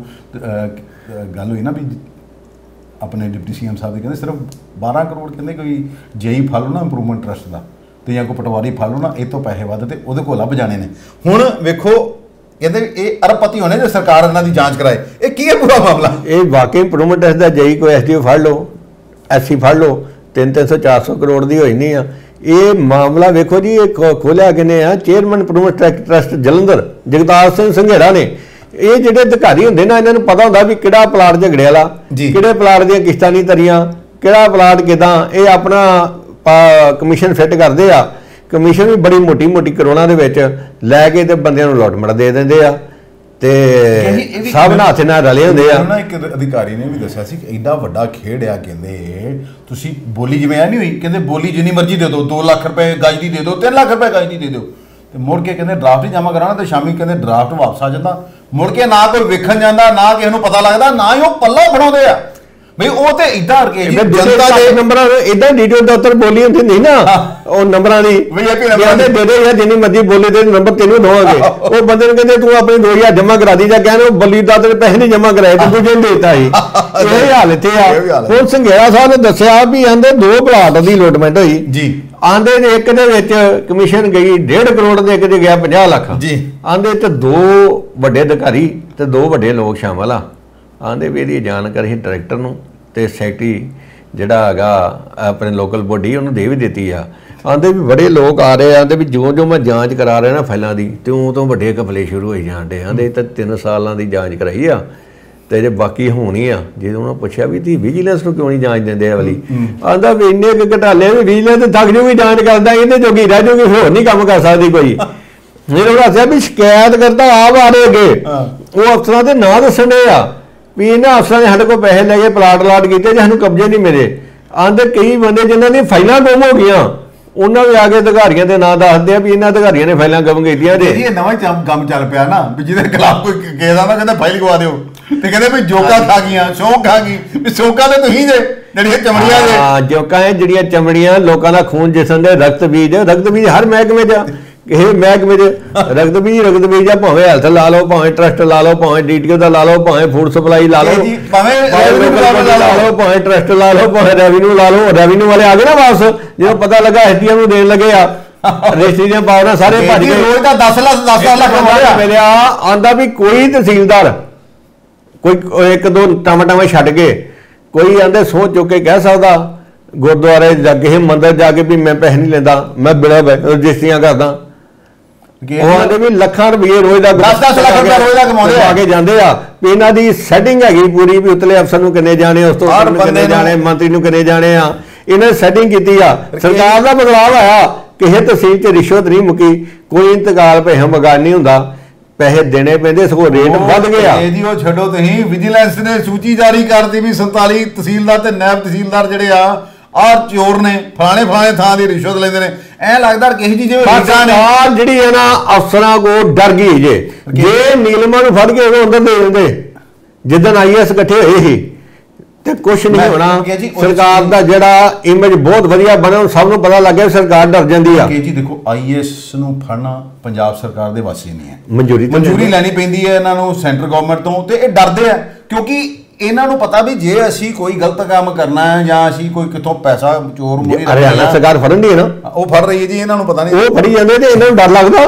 ਗੱਲ ਹੋਈ ਨਾ ਵੀ ਆਪਣੇ ਡਿਪਟੀ ਸੀ ਐਮ ਸਾਹਿਬ ਦੀ ਕਹਿੰਦੇ ਸਿਰਫ बारह ਕਰੋੜ ਕਹਿੰਦੇ ਕੋਈ ਜੇਈ ਫੜ ਲਓ ਨਾ ਇੰਪਰੂਵਮੈਂਟ ਟਰਸਟ ਦਾ ਤੇ ਜਾਂ ਕੋਈ ਪਟਵਾਰੀ ਫੜ ਲਓ ਨਾ ਇਹ ਤੋਂ ਪੈਸੇ ਵੱਧ ਤੇ ਉਹਦੇ ਕੋਲ ਲੱਭ ਜਾਣੇ ਨੇ। ਹੁਣ ਵੇਖੋ ਕਹਿੰਦੇ ਇਹ ਅਰਬਪਤੀ ਹੋਣੇ ਜੇ ਸਰਕਾਰ ਇਹਨਾਂ ਦੀ ਜਾਂਚ ਕਰਾਏ। ਇਹ ਕੀ ਹੈ ਪੂਰਾ ਮਾਮਲਾ? ਇਹ ਵਾਕਈ ਇੰਪਰੂਵਮੈਂਟ ਟਰਸਟ ਦਾ ਜੇਈ ਕੋਈ ਐਸਡੀਓ ਫੜ ਲਓ, ਐਸਸੀ ਫੜ ਲਓ, ਤਿੰਨ ਤਿੰਨ ਸੌ ਚਾਰ ਸੌ ਕਰੋੜ ਦੀ ਹੋਈ ਨਹੀਂ ਆ। ਇਹ ਮਾਮਲਾ ਵੇਖੋ ਜੀ ਇਹ ਖੋਲਿਆ ਕਿਨੇ ਆ chairman improvement trust Jalandhar Jagtar Singh Sanghera ਨੇ। ਇਹ ਜਿਹੜੇ ਅਧਿਕਾਰੀ ਹੁੰਦੇ ਨਾ ਇਹਨਾਂ ਨੂੰ ਪਤਾ ਹੁੰਦਾ ਵੀ ਕਿਹੜਾ ਪਲਾਟ ਝਗੜੇ ਵਾਲਾ, ਕਿਹੜੇ ਪਲਾਟ ਦੀਆਂ ਕਿਸ਼ਤਾਂ ਨਹੀਂ ਤਰੀਆਂ, ਕਿਹੜਾ ਪਲਾਟ ਕਿਦਾਂ। ਇਹ ਆਪਣਾ ਕਮਿਸ਼ਨ ਫਿੱਟ ਕਰਦੇ ਆ। ਕਮਿਸ਼ਨ ਵੀ ਬੜੀ ਮੋਟੀ ਮੋਟੀ ਕਰੋੜਾਂ ਦੇ ਵਿੱਚ ਲੈ ਕੇ ਤੇ ਬੰਦਿਆਂ ਨੂੰ ਲੋਟਮਟ ਦੇ ਦਿੰਦੇ ਆ ਤੇ ਸਭ ਨਾਲ ਹੱਥ ਨਾਲ ਰਲੇ ਹੁੰਦੇ ਆ। ਇੱਕ ਅਧਿਕਾਰੀ ਨੇ ਵੀ ਦੱਸਿਆ ਸੀ ਕਿ ਐਡਾ ਵੱਡਾ ਖੇਡ ਆ, ਕਹਿੰਦੇ ਤੁਸੀਂ ਬੋਲੀ ਜਿਵੇਂ ਆ ਨਹੀਂ ਹੋਈ, ਕਹਿੰਦੇ ਬੋਲੀ ਜਿੰਨੀ ਮਰਜ਼ੀ ਦੇ ਦਿਓ, ਦੋ ਲੱਖ ਰੁਪਏ ਗਜ ਦੀ ਦੇ ਦਿਓ, ਤਿੰਨ ਲੱਖ ਰੁਪਏ ਗਜ ਦੀ ਦੇ ਦਿਓ ਤੇ ਮੁੜ ਕੇ ਕਹਿੰਦੇ ਡਰਾਫਟ ਹੀ ਜਮ੍ਹਾਂ ਕਰਾਉਣਾ ਤੇ ਸ਼ਾਮੀ ਕਹਿੰਦੇ ਡਰਾਫਟ ਵਾਪਸ ਆ ਜਾਂਦਾ। ਮੁੜ ਕੇ ਨਾ ਕੋਈ ਵੇਖਣ ਜਾਂਦਾ, ਨਾ ਕਿਸੇ ਨੂੰ ਪਤਾ ਲੱਗਦਾ, ਨਾ ਹੀ ਉਹ ਪੱਲਾ ਬਣਾਉਂਦੇ ਆ ਬਈ ਉਹ ਤੇ ਇਦਾਂ ਕਰਕੇ ਜਨਤਾ ਦੇ ਨੰਬਰਾਂ ਇਦਾਂ ਡੀਟੇਲ ਦਫ਼ਤਰ ਬੋਲੀ ਹੁੰਦੀ ਨਹੀਂ ਨਾ ਉਹ ਨੰਬਰਾਂ ਦੀ ਕਹਿੰਦੇ ਦੇ ਦੇ ਯਾਰ ਜਿੰਨੀ ਮਰਜ਼ੀ ਬੋਲੇ ਤੇ ਨੰਬਰ ਤੈਨੂੰ ਦਵਾਂਗੇ। ਉਹ ਬੰਦੇ ਨੂੰ ਕਹਿੰਦੇ ਤੂੰ ਆਪਣੇ ਦੋ ਹਜ਼ਾਰ ਜਮ੍ਹਾਂ ਕਰਾ ਦੀ ਜਾਂ ਕਹਿੰਦੇ ਉਹ ਬੱਲੀ ਦਾ ਤੇ ਪੈਸੇ ਨਹੀਂ ਜਮ੍ਹਾਂ ਕਰਾਏ ਤੇ ਦੂਜੇ ਨੂੰ ਦੇਤਾ ਸੀ। ਇਹ ਹਾਲ ਇੱਥੇ ਆ। ਹੁਣ ਸੰਘੇੜਾ ਸਾਹਿਬ ਨੇ ਦੱਸਿਆ ਵੀ ਆਂਦੇ ਦੋ ਪਲਾਟ ਦੀ ਅਲੋਟਮੈਂਟ ਹੋਈ ਜੀ। ਆਂਦੇ ਨੇ ਇੱਕ ਦੇ ਵਿੱਚ ਕਮਿਸ਼ਨ ਗਈ ਡੇਢ ਕਰੋੜ ਦੇ, ਇੱਕ ਦੇ ਗਿਆ ਪੰਜਾਹ ਲੱਖ ਜੀ। ਆਂਦੇ ਤੇ ਦੋ ਵੱਡੇ ਅਧਿਕਾਰੀ ਤੇ ਦੋ ਵੱਡੇ ਲੋਕ ਸ਼ਾਮਲ ਆ। ਆਂਦੇ ਵੀ ਇਹਦੀ ਜਾਣਕਾਰੀ ਡਾਇਰੈਕਟਰ ਨੂੰ ਤੇ ਸੈਕਟਰੀ ਜਿਹੜਾ ਹੈਗਾ ਆਪਣੇ ਲੋਕਲ ਬੋਡੀ ਉਹਨੂੰ ਦੇ ਵੀ ਦਿੱਤੀ ਆ। ਆਂਦੇ ਵੀ ਬੜੇ ਲੋਕ ਆ ਰਹੇ ਆਂਦੇ ਵੀ ਜੋ ਜੋ ਮੈਂ ਜਾਂਚ ਕਰਾ ਰਿਹਾ ਨਾ ਫਾਈਲਾਂ ਦੀ ਤੇ ਉਹ ਤੋਂ ਵੱਡੇ ਘਪਲੇ ਸ਼ੁਰੂ ਹੋਈ ਜਾਂਦੇ। ਆਂਦੇ ਤਾਂ ਤਿੰਨ ਸਾਲਾਂ ਦੀ ਜਾਂਚ ਕਰਾਈ ਆ ਤੇ ਜੇ ਬਾਕੀ ਹੋਣੀ ਆ। ਜਦੋਂ ਉਹਨਾਂ ਪੁੱਛਿਆ ਵੀ ਤੀ ਵਿਜੀਲੈਂਸ ਨੂੰ ਕਿਉਂ ਨਹੀਂ ਜਾਂਚ ਦਿੰਦੇ ਆ ਵਾਲੀ, ਆਂਦਾ ਵੀ ਇੰਨੇ ਕੁ ਘਟਾਲੇ ਵੀ ਵਿਜੀਲੈਂਸ ਥੱਕ ਜੂਗੀ ਜਾਂਚ ਕਰਦਾ, ਇਹਦੇ ਜੋਗੀ ਰਹਿ ਜੂਗੀ, ਹੋਰ ਨਹੀਂ ਕੰਮ ਕਰ ਸਕਦੀ ਕੋਈ। ਮੇਰੇ ਕੋਲ ਦੱਸਿਆ ਵੀ ਸ਼ਿਕਾਇਤ ਕਰਦਾ ਆਪ ਆ ਰਹੇ ਅੱਗੇ ਉਹ ਅਫਸਰਾਂ ਦੇ ਨਾਂ ਦੱਸਣ ਦੇ ਆ ਵੀ ਇਹਨਾਂ ਅਫਸਰਾਂ ਨੇ ਸਾਡੇ ਕੋਲ ਪੈਸੇ ਲੈ ਕੇ ਪਲਾਟ ਲਾਟ ਕੀਤੇ ਜੇ ਸਾਨੂੰ ਕਬਜ਼ੇ ਨਹੀਂ ਮਿਲੇ। ਆਂਦੇ ਕਈ ਬੰਦੇ ਜਿਨ੍ਹਾਂ ਦੀਆਂ ਫਾਈਲਾਂ ਗੁੰਮ ਹੋ ਗਈਆਂ ਉਹਨਾਂ ਵੀ ਆ ਕੇ ਅਧਿਕਾਰੀਆਂ ਦੇ ਨਾਂ ਦੱਸਦੇ ਆ ਵੀ ਇਹਨਾਂ ਅਧਿਕਾਰੀਆਂ ਨੇ ਫਾਈਲਾਂ ਗੁੰਮ ਕੀਤੀਆਂ ਜੇ। ਇਹ ਨਵਾਂ ਕੰਮ ਚੱਲ ਪਿਆ ਨਾ ਵੀ ਜਿਹਦੇ ਖਿਲਾਫ ਕੋਈ ਕੇਸ ਆ ਨਾ ਕਹਿੰਦਾ ਫਾਈਲ ਗਵਾ ਦਿਓ ਤੇ ਕਹਿੰਦੇ ਵੀ ਜੋਕਾਂ ਖਾ ਗਈਆਂ, ਸ਼ੌਕ ਖਾ ਗਈ ਵੀ ਸ਼ੌਕਾਂ ਤੇ ਤੁਸੀਂ ਜੇ ਜਿਹੜੀਆਂ ਚਮੜੀਆਂ ਦੇ। ਹਾਂ ਜੋਕਾਂ ਹੈ ਜਿਹੜੀਆਂ ਚਮੜੀਆਂ ਲੋਕਾਂ ਦਾ ਖੂਨ ਜਿਸਮ ਦੇ ਰਕਤ ਬੀਜ ਰਕਤ ਬੀਜ ਹਰ ਮਹਿਕਮੇ 'ਚ ਇਹ ਮਹਿਕਮੇ 'ਚ ਰਕਤ ਬੀਜ ਰਕਤ ਬੀਜ ਆ ਭਾਵੇਂ ਹੈਲਥ ਲਾ ਲਓ ਭਾਵੇਂ ਟਰਸਟ ਲਾ ਲਓ ਭਾਵੇਂ ਡੀਟੀਓ ਦਾ ਲਾ ਲਓ ਭਾਵੇਂ ਫੂਡ ਸਪਲਾਈ ਲਾ ਲਓ ਭਾਵੇਂ ਲਾ ਲਓ ਭਾਵੇਂ ਟਰਸਟ ਲਾ ਲਓ ਭਾਵੇਂ ਰੈਵਨਿਊ ਲਾ ਲਓ। ਰੈਵਨਿਊ ਵਾਲੇ ਆ ਗਏ ਨਾ ਵਾਪਸ ਜਦੋਂ ਪਤਾ ਲੱਗਾ ਐਸਡੀਐਮ ਨੂੰ ਦੇਣ ਲੱਗੇ ਆ ਰਜਿਸਟਰੀ ਦੀਆਂ ਪਾਵਰਾਂ ਸਾਰੇ ਭੱਜ ਗਏ। ਰੋਜ਼ ਦਾ ਦਸ ਲੱਖ ਦਸ ਲੱਖ ਮਿਲਿਆ ਆਂਦਾ ਵੀ ਕੋਈ ਤਹਿਸੀਲਦਾਰ ਕੋਈ ਇੱਕ ਦੋ ਟਮਾਟਾਂ ਛੱਡ ਕੇ ਕੋਈ ਆਂਦੇ ਸੋਚ ਚੁੱਕ ਕੇ ਕਹਿ ਸਕਦਾ ਗੁਰਦੁਆਰੇ ਜਾ ਕੇ ਮੰਦਿਰ ਜਾ ਕੇ ਵੀ ਮੈਂ ਪੈਸੇ ਨਹੀਂ ਲੈਂਦਾ ਮੈਂ ਬਿਨਾਂ ਰਜਿਸਟਰੀਆਂ ਕਰਦਾ। ਉਹ ਆਂਦੇ ਵੀ ਲੱਖਾਂ ਰੁਪਏ ਰੋਜ਼ ਦਾ ਦਸ ਦਸ ਲੱਖ ਰੁਪਏ ਰੋਜ਼ ਦਾ ਕਮਾਉਂਦੇ ਆ ਕੇ ਜਾਂਦੇ ਆ ਵੀ ਇਹਨਾਂ ਦੀ ਸੈਟਿੰਗ ਹੈਗੀ ਪੂਰੀ ਵੀ ਉਤਲੇ ਅਫਸਰ ਨੂੰ ਕਿੰਨੇ ਜਾਣੇ ਉਸ ਤੋਂ ਕਿੰਨੇ ਜਾਣੇ ਮੰਤਰੀ ਨੂੰ ਕਿੰਨੇ ਜਾਣੇ ਆ ਇਹਨਾਂ ਸੈਟਿੰਗ ਕੀਤੀ ਆ। ਸਰਕਾਰ ਦਾ ਬਦਲਾਅ ਆਇਆ ਕਿਸੇ ਤਹਿਸੀਲ 'ਚ ਰਿਸ਼ਵਤ ਨਹੀਂ ਮੁੱਕੀ ਕੋਈ ਇੰਤਕਾਲ ਪੈਸਾ ਮਗਾਨ ਨਹੀਂ ਹੁੰਦਾ ਪੈਸੇ ਦੇਣੇ ਪੈਂਦੇ ਸਗੋਂ ਰੇਟ ਵੱਧ ਗਿਆ। ਇਹ ਜੀ ਉਹ ਛੱਡੋ ਤੁਸੀਂ ਵਿਜੀਲੈਂਸ ਨੇ ਸੂਚੀ ਜਾਰੀ ਕਰਤੀ ਵੀ ਸੰਤਾਲੀ ਤਹਿਸੀਲਦਾਰ ਤੇ ਨਾਇਬ ਤਹਿਸੀਲਦਾਰ ਜਿਹੜੇ ਆ ਆਹ ਚੋਰ ਨੇ ਫਲਾਣੇ ਫਲਾਣੇ ਥਾਂ ਦੀ ਰਿਸ਼ਵਤ ਲੈਂਦੇ ਨੇ। ਐ ਲੱਗਦਾ ਕਿਸੇ ਜੀ ਜਿਵੇਂ ਸਰਕਾਰ ਜਿਹੜੀ ਹੈ ਨਾ ਅਫਸਰਾਂ ਕੋਲ ਡਰ ਗਈ ਜੇ ਜੇ ਨੀਲਮਾਂ ਨੂੰ ਫੜ ਕੇ ਉਹ ਅੰਦਰ ਦੇ ਦਿੰਦੇ ਜਿੱਦਣ ਆਈਐਸ ਇਕੱਠੇ ਹੋਏ ਸੀ ਤੇ ਕੁਛ ਨਹੀਂ ਹੋਣਾ। ਸਰਕਾਰ ਦਾ ਜਿਹੜਾ ਇਮੇਜ ਬਹੁਤ ਵਧੀਆ ਬਣਿਆ ਸਭ ਨੂੰ ਪਤਾ ਲੱਗ ਗਿਆ ਸਰਕਾਰ ਡਰ ਜਾਂਦੀ ਆ। ਜੀ ਦੇਖੋ ਆਈਐਸ ਨੂੰ ਫੜਨਾ ਪੰਜਾਬ ਸਰਕਾਰ ਦੇ ਵਾਸੀ ਨਹੀਂ ਹੈ, ਮਨਜ਼ੂਰੀ ਮਨਜ਼ੂਰੀ ਲੈਣੀ ਪੈਂਦੀ ਹੈ ਇਹਨਾਂ ਨੂੰ ਸੈਂਟਰ ਗਵਰਨਮੈਂਟ ਤੋਂ ਤੇ ਇਹ ਡਰਦੇ ਆ ਕਿਉਂਕਿ ਇਹਨਾਂ ਨੂੰ ਪਤਾ ਵੀ ਜੇ ਅਸੀਂ ਕੋਈ ਗਲਤ ਕੰਮ ਕਰਨਾ ਹੈ ਜਾਂ ਅਸੀਂ ਕੋਈ ਕਿੱਥੋਂ ਪੈਸਾ ਚੋਰ ਮੋਰੀ ਹਰਿਆਣਾ ਸਰਕਾਰ ਫੜਨ ਦੀ ਹੈ ਨਾ ਉਹ ਫੜ ਰਹੀ ਹੈ ਜੀ ਇਹਨਾਂ ਨੂੰ ਪਤਾ ਨਹੀਂ ਉਹ ਫੜੀ ਜਾਂਦੇ ਤੇ ਇਹਨਾਂ ਨੂੰ ਡਰ ਲੱਗਦਾ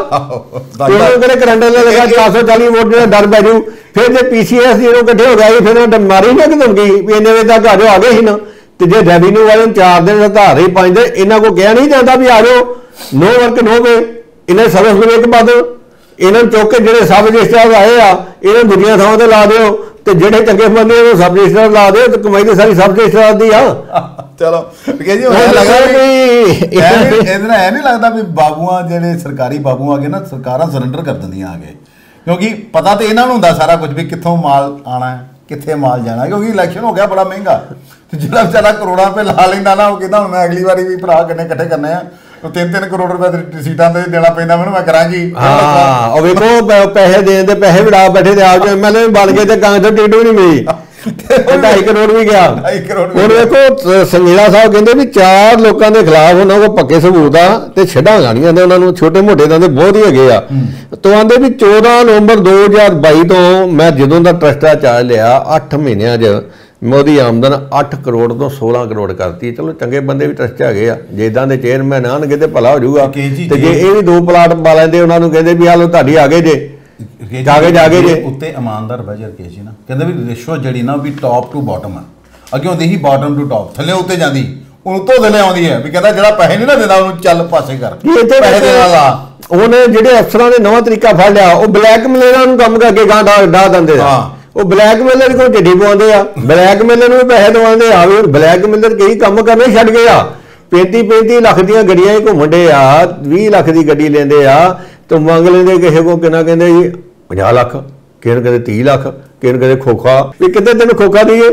ਉਹਨਾਂ ਨੂੰ ਕਹਿੰਦੇ ਕਰੰਟ ਲੈ ਲਗਾ ਚਾਰ ਸੌ ਚਾਲੀ ਵੋਟ ਜਿਹੜਾ ਡਰ ਪੈ ਜੂ ਫਿਰ ਜੇ ਪੀਸੀਐਸ ਜਦੋਂ ਇਕੱਠੇ ਹੋ ਗਏ ਫਿਰ ਉਹ ਮਾਰੀ ਨਾ ਕਿ ਧਮਕੀ ਵੀ ਇੰਨੇ ਵਜੇ ਤੱਕ ਆ ਜਾਓ ਆ ਗਏ ਸੀ ਨਾ ਤੇ ਜੇ ਰੈਵਨਿਊ ਵਾਲੇ ਨੂੰ ਚਾਰ ਦਿਨ ਆਧਾਰ ਹੀ ਪੰਜ ਦਿਨ ਇਹਨਾਂ ਕੋਲ ਕਿਹਾ ਨਹੀਂ ਜਾਂਦਾ ਵੀ ਆ ਜਾਓ ਨੋ ਵਰਕ ਨੋ ਵੇ ਇਹਨਾਂ ਸਰਵਿਸ ਨੂੰ ਇੱਕ ਪਾ ਦਿਓ ਇਹਨਾਂ ਨੂੰ ਚੁੱਕ ਕੇ ਜਿਹੜੇ ਸਬ ਰਜਿਸਟਰ ਆਏ ਆ ਇਹਨਾਂ ਦੁਨੀਆ ਥਾਵਾਂ ਤੇ ਲਾ ਦਿਓ ਤੇ ਜਿਹੜੇ ਚੰਗੇ ਬੰਦੇ ਉਹ ਸਬ ਰਜਿਸਟਰ ਲਾ ਦਿਓ ਤੇ ਕਮਾਈ ਤੇ ਸਾਰੀ ਸਬ ਰਜਿਸਟਰ ਦੀ ਆ। ਚਲੋ ਕਿ ਜੀ ਇਹ ਲੱਗਦਾ ਵੀ ਇਹਦੇ ਨਾਲ ਇਹ ਨਹੀਂ ਲੱਗਦਾ ਵੀ ਬਾਬੂਆਂ ਜਿਹੜੇ ਸਰਕਾਰੀ ਬਾਬੂ ਆ ਗਏ ਨਾ ਸਰਕਾਰਾਂ ਸਰੈਂਡਰ ਕਰ ਦਿੰਦੀਆਂ ਆ ਗਏ ਕਿਉਂਕਿ ਪਤਾ ਤੇ ਇਹਨਾਂ ਨੂੰ ਹੁੰਦਾ ਸਾਰਾ ਕੁਝ ਵੀ ਕਿੱਥੋਂ ਮਾਲ ਆਣਾ ਕਿੱਥੇ ਮਾਲ ਜਾਣਾ ਕਿਉਂਕਿ ਇਲੈਕਸ਼ਨ ਹੋ ਗਿਆ ਬੜਾ ਮਹਿੰਗਾ ਤੇ ਜਿਹੜਾ ਵਿਚਾਰਾ ਕਰੋੜਾਂ ਰੁਪਏ ਲਾ ਲੈਂਦਾ ਨਾ ਉਹ ਕਹਿੰਦਾ ਹੁਣ ਮੈਂ ਅਗਲੀ ਵਾਰੀ ਵੀ ਭਰਾ ਕਿੰਨੇ ਇਕੱਠੇ ਕਰਨੇ ਆ ਤਿੰਨ ਤਿੰਨ ਕਰੋੜ ਰੁਪਏ ਦੀ ਸੀਟਾਂ ਤੇ ਦੇਣਾ ਪੈਂਦਾ ਮੈਨੂੰ ਮੈਂ ਕਰਾਂਗੀ। ਹਾਂ ਉਹ ਵੇਖੋ ਪੈਸੇ ਦੇਣ ਦੇ ਪੈਸੇ ਵਿੜਾ ਬੈਠੇ ਤੇ ਆਪ ਜੋ ਐਮਐਲਏ ਬਣ ਗਏ ਤੇ ਕਾਂਗਰਸ ਟਿਕਟ ਵੀ ਨਹੀਂ ਮਿਲੀ ਢਾਈ ਕਰੋੜ ਵੀ ਗਿਆ। ਹੁਣ ਵੇਖੋ ਸੰਜੀਲਾ ਸਾਹਿਬ ਕਹਿੰਦੇ ਵੀ ਚਾਰ ਲੋਕਾਂ ਦੇ ਖਿਲਾਫ ਉਹਨਾਂ ਕੋਲ ਪੱਕੇ ਸਬੂਤ ਆ ਤੇ ਛੱਡਾਂ ਗਾਣੀਆਂ ਦੇ ਉਹਨਾਂ ਨੂੰ ਛੋਟੇ ਮੋਟੇ ਦਾ ਬਹੁਤ ਹੀ ਹੈਗੇ ਆ ਤੋਂ ਆਂਦੇ ਵੀ ਚੌਦਾਂ ਨਵੰਬਰ ਦੋ ਹਜ਼ਾਰ ਬਾਈ ਤੋਂ ਮੈਂ ਜਦੋਂ ਦਾ ਟਰਸਟਾ ਚਾਰਜ ਲਿਆ ਅੱਠ ਮਹੀਨਿਆਂ 'ਚ ਮੈਂ ਉਹਦੀ ਆਮਦਨ ਅੱਠ ਕਰੋੜ ਤੋਂ ਸੋਲਾਂ ਕਰੋੜ ਕਰਤੀ। ਚਲੋ ਚੰਗੇ ਬੰਦੇ ਵੀ ਟਰਸਟ ਹੈਗੇ ਆ ਜੇ ਇਦਾਂ ਦੇ ਚੇਅਰਮੈਨ ਆਣਗੇ ਤੇ ਭਲਾ ਹੋ ਜਾਊਗਾ ਤੇ ਜੇ ਇਹ ਵੀ ਦੋ ਪਲਾਟ ਪਾ ਲੈਂਦੇ ਉਹਨਾਂ ਨੂੰ ਕਹਿੰਦੇ ਵੀ ਆ ਲੋ ਤੁਹਾਡੀ ਆ ਗਏ ਜੇ ਜਾਗੇ ਜਾਗੇ ਜੇ ਉੱਤੇ ਇਮਾਨਦਾਰ ਬਜਰ ਕੇ ਜੀ ਨਾ ਕਹਿੰਦੇ ਵੀ ਰਿਸ਼ਵਤ ਜਿਹੜੀ ਨਾ ਵੀ ਟੌਪ ਟੂ ਬਾਟਮ ਆ ਅੱਗੇ ਹੁੰਦੀ ਸੀ ਬਾਟਮ ਟੂ ਟੌਪ ਥੱਲੇ ਉੱਤੇ ਜਾਂਦੀ ਉਹ ਉੱਤੋਂ ਥੱਲੇ ਆਉਂਦੀ ਹੈ ਵੀ ਕਹਿੰਦਾ ਜਿਹੜਾ ਪੈਸੇ ਨਹੀਂ ਨਾ ਦਿੰਦਾ ਉਹਨੂੰ ਚੱਲ ਪਾਸੇ ਕਰ ਪੈਸੇ ਦੇ ਨਾਲ ਆ। ਉਹਨੇ ਜਿਹੜੇ ਅਫਸਰਾਂ ਨੇ ਨਵਾਂ ਤਰੀਕਾ ਫੜ ਲਿਆ ਉਹ ਬਲੈਕਮੇਲਰਾਂ ਨੂੰ ਕੰਮ ਕਰਕੇ ਗਾਂ ਡਾ ਦਿੰਦੇ ਆ ਉਹ ਬਲੈਕਮੇਲਰ ਕੋਲ ਢਿੱਡੀ ਪਵਾਉਂਦੇ ਆ ਬਲੈਕਮੇਲਰ ਨੂੰ ਵੀ ਪੈਸੇ ਦਵਾਉਂਦੇ ਆ ਵੀ ਬਲੈਕਮੇਲਰ ਕਈ ਕੰਮ ਕਰਨੇ ਛੱਡ ਗਏ ਆ ਪੈਂਤੀ ਪੈਂਤੀ ਲੱਖ ਦੀਆਂ ਗੱਡੀਆਂ ਹੀ ਘੁੰਮਣ ਆ ਵੀਹ ਲੱਖ ਦੀ ਗੱਡੀ ਲੈਂਦੇ ਆ ਤੇ ਮੰਗ ਲੈਂਦੇ ਕਿਸੇ ਕੋ ਕਿੰਨਾ ਕਹਿੰਦੇ ਜੀ ਪੰਜਾਹ ਲੱਖ ਕਿਸੇ ਨੂੰ ਕਹਿੰਦੇ ਤੀਹ ਲੱਖ ਕਿਸੇ ਨੂੰ ਕਹਿੰਦੇ ਖੋਖਾ ਵੀ ਕਿਤੇ ਤੈਨੂੰ ਖੋਖਾ ਦਈਏ।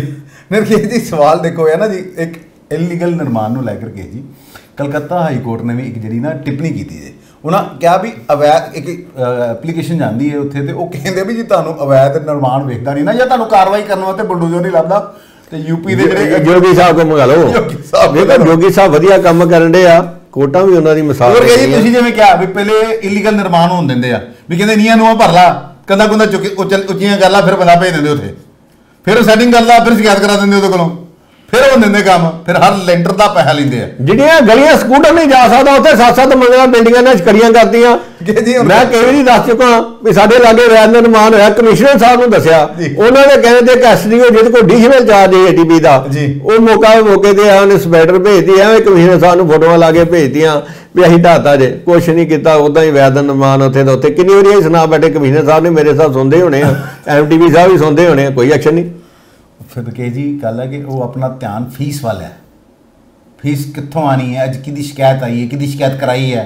ਮੇਰੇ ਜੀ ਸਵਾਲ ਦੇਖੋ ਹੈ ਨਾ ਜੀ ਇੱਕ ਇਲੀਗਲ ਨਿਰਮਾਣ ਨੂੰ ਲੈ ਕਰਕੇ ਜੀ ਕਲਕੱਤਾ ਹਾਈ ਕੋਰਟ ਨੇ ਵੀ ਇੱਕ ਜਿਹੜੀ ਨਾ ਟਿੱਪਣੀ ਕੀਤੀ ਜੇ ਉਹਨਾਂ ਕਿਹਾ ਵੀ ਅਵੈਧ ਇੱਕ ਐਪਲੀਕੇਸ਼ਨ ਜਾਂਦੀ ਹੈ ਉੱਥੇ ਤੇ ਉਹ ਕਹਿੰਦੇ ਵੀ ਜੀ ਤੁਹਾਨੂੰ ਅਵੈਧ ਨਿਰਮਾਣ ਵੇਖਦਾ ਨਹੀਂ ਨਾ ਜਾਂ ਤੁਹਾਨੂੰ ਕਾਰਵਾਈ ਕਰਨ ਵਾਸਤੇ ਬਲਡੋਜ਼ਰ ਨਹੀਂ ਲੱਭਦਾ ਤੇ ਯੂਪੀ ਦੇ ਜਿਹੜੇ ਜੋਗੀ ਸਾਹਿਬ ਕੋਲ ਮੰਗਾ ਲਓ ਵੇਖੋ ਜੋਗੀ ਸਾਹਿਬ ਵਧੀਆ ਕੰਮ ਕਰਨ ਦੇ ਆ ਕੋਟਾਂ ਵੀ ਉਹਨਾਂ ਦੀ ਮਿਸਾਲ ਹੋਰ ਜੀ ਤੁਸੀਂ ਜਿਵੇਂ ਕਿਹਾ ਵੀ ਪਹਿਲੇ ਇਲੀਗਲ ਨਿਰਮਾਣ ਹੋਣ ਦਿੰਦੇ ਆ ਵੀ ਕਹਿੰਦੇ ਨੀਆਂ ਨੂੰ ਭਰ ਲਾ ਕੰਦਾ ਕੁੰਦਾ ਚੁੱਕ ਉੱਚੀਆਂ ਕਰ ਲਾ ਫਿਰ ਬੰਦਾ ਭੇਜ ਦਿੰਦੇ ਉੱਥੇ ਫਿਰ ਸੈਟਿੰਗ ਕਰ ਲਾ ਫਿਰ ਸ਼ਿਕਾਇਤ ਕਰਾ ਦਿੰਦੇ ਉਹਦੇ ਕੋਲੋਂ ਫਿਰ ਉਹ ਦਿੰਦੇ ਕੰਮ ਫਿਰ ਹਰ ਲੈਂਟਰ ਦਾ ਪੈਸਾ ਲੈਂਦੇ ਆ ਜਿਹੜੀਆਂ ਗਲੀਆਂ ਸਕੂਟਰ ਨਹੀਂ ਜਾ ਸਕਦਾ ਉੱਥੇ ਸੱਤ ਸੱਤ ਮੰਜ਼ਿਲਾਂ ਬਿਲਡਿੰਗਾਂ ਨੇ ਕੜੀਆਂ ਕਰਤੀਆਂ। ਮੈਂ ਕਈ ਵਾਰੀ ਦੱਸ ਚੁੱਕਾ ਵੀ ਸਾਡੇ ਲਾਗੇ ਅਵੈਧ ਨਿਰਮਾਣ ਹੋਇਆ ਕਮਿਸ਼ਨਰ ਸਾਹਿਬ ਨੂੰ ਦੱਸਿਆ ਉਹਨਾਂ ਦੇ ਕਹਿੰਦੇ ਤੇ ਐਸਡੀਓ ਜਿਹਦੇ ਕੋਲ ਐਡੀਸ਼ਨਲ ਚਾਰਜ ਹੈ ਏਟੀਪੀ ਦਾ ਉਹ ਮੌਕਾ ਮੌਕੇ ਤੇ ਆ ਉਹਨੇ ਸਪੈਡਰ ਭੇਜਦੀ ਐਵੇਂ ਕਮਿਸ਼ਨਰ ਸਾਹਿਬ ਨੂੰ ਫੋਟੋਆਂ ਲਾ ਕੇ ਭੇਜਦੀਆਂ ਵੀ ਅਸੀਂ ਢਾਤਾ ਜੇ ਕੁਛ ਨਹੀਂ ਕੀਤਾ ਉਦਾਂ ਹੀ ਅਵੈਧ ਨਿਰਮਾਣ ਉੱਥੇ ਦਾ ਉੱਥੇ ਕਿੰਨੀ ਵਾਰੀ ਸੁਣਾ ਬੈਠੇ ਕਮਿਸ਼ਨਰ ਸਾਹਿਬ ਨੇ ਮੇਰੇ ਸਾਹਿਬ ਸੁਣਦੇ ਹੋਣੇ ਆ ਐਮਟੀਵੀ ਸਾਹਿਬ ਵੀ ਸੁਣਦੇ ਹੋਣੇ ਆ ਕੋਈ ਐਕਸ਼ਨ ਨਹੀਂ। ਫਿਰ ਕੇ ਜੀ ਗੱਲ ਹੈ ਕਿ ਉਹ ਆਪਣਾ ਧਿਆਨ ਫੀਸ ਵੱਲ ਹੈ ਫੀਸ ਕਿੱਥੋਂ ਆਣੀ ਹੈ ਅੱਜ ਕਿਹਦੀ ਸ਼ਿਕਾਇਤ ਆਈ ਹੈ ਕਿਹਦੀ ਸ਼ਿਕਾਇਤ ਕਰਾਈ ਹੈ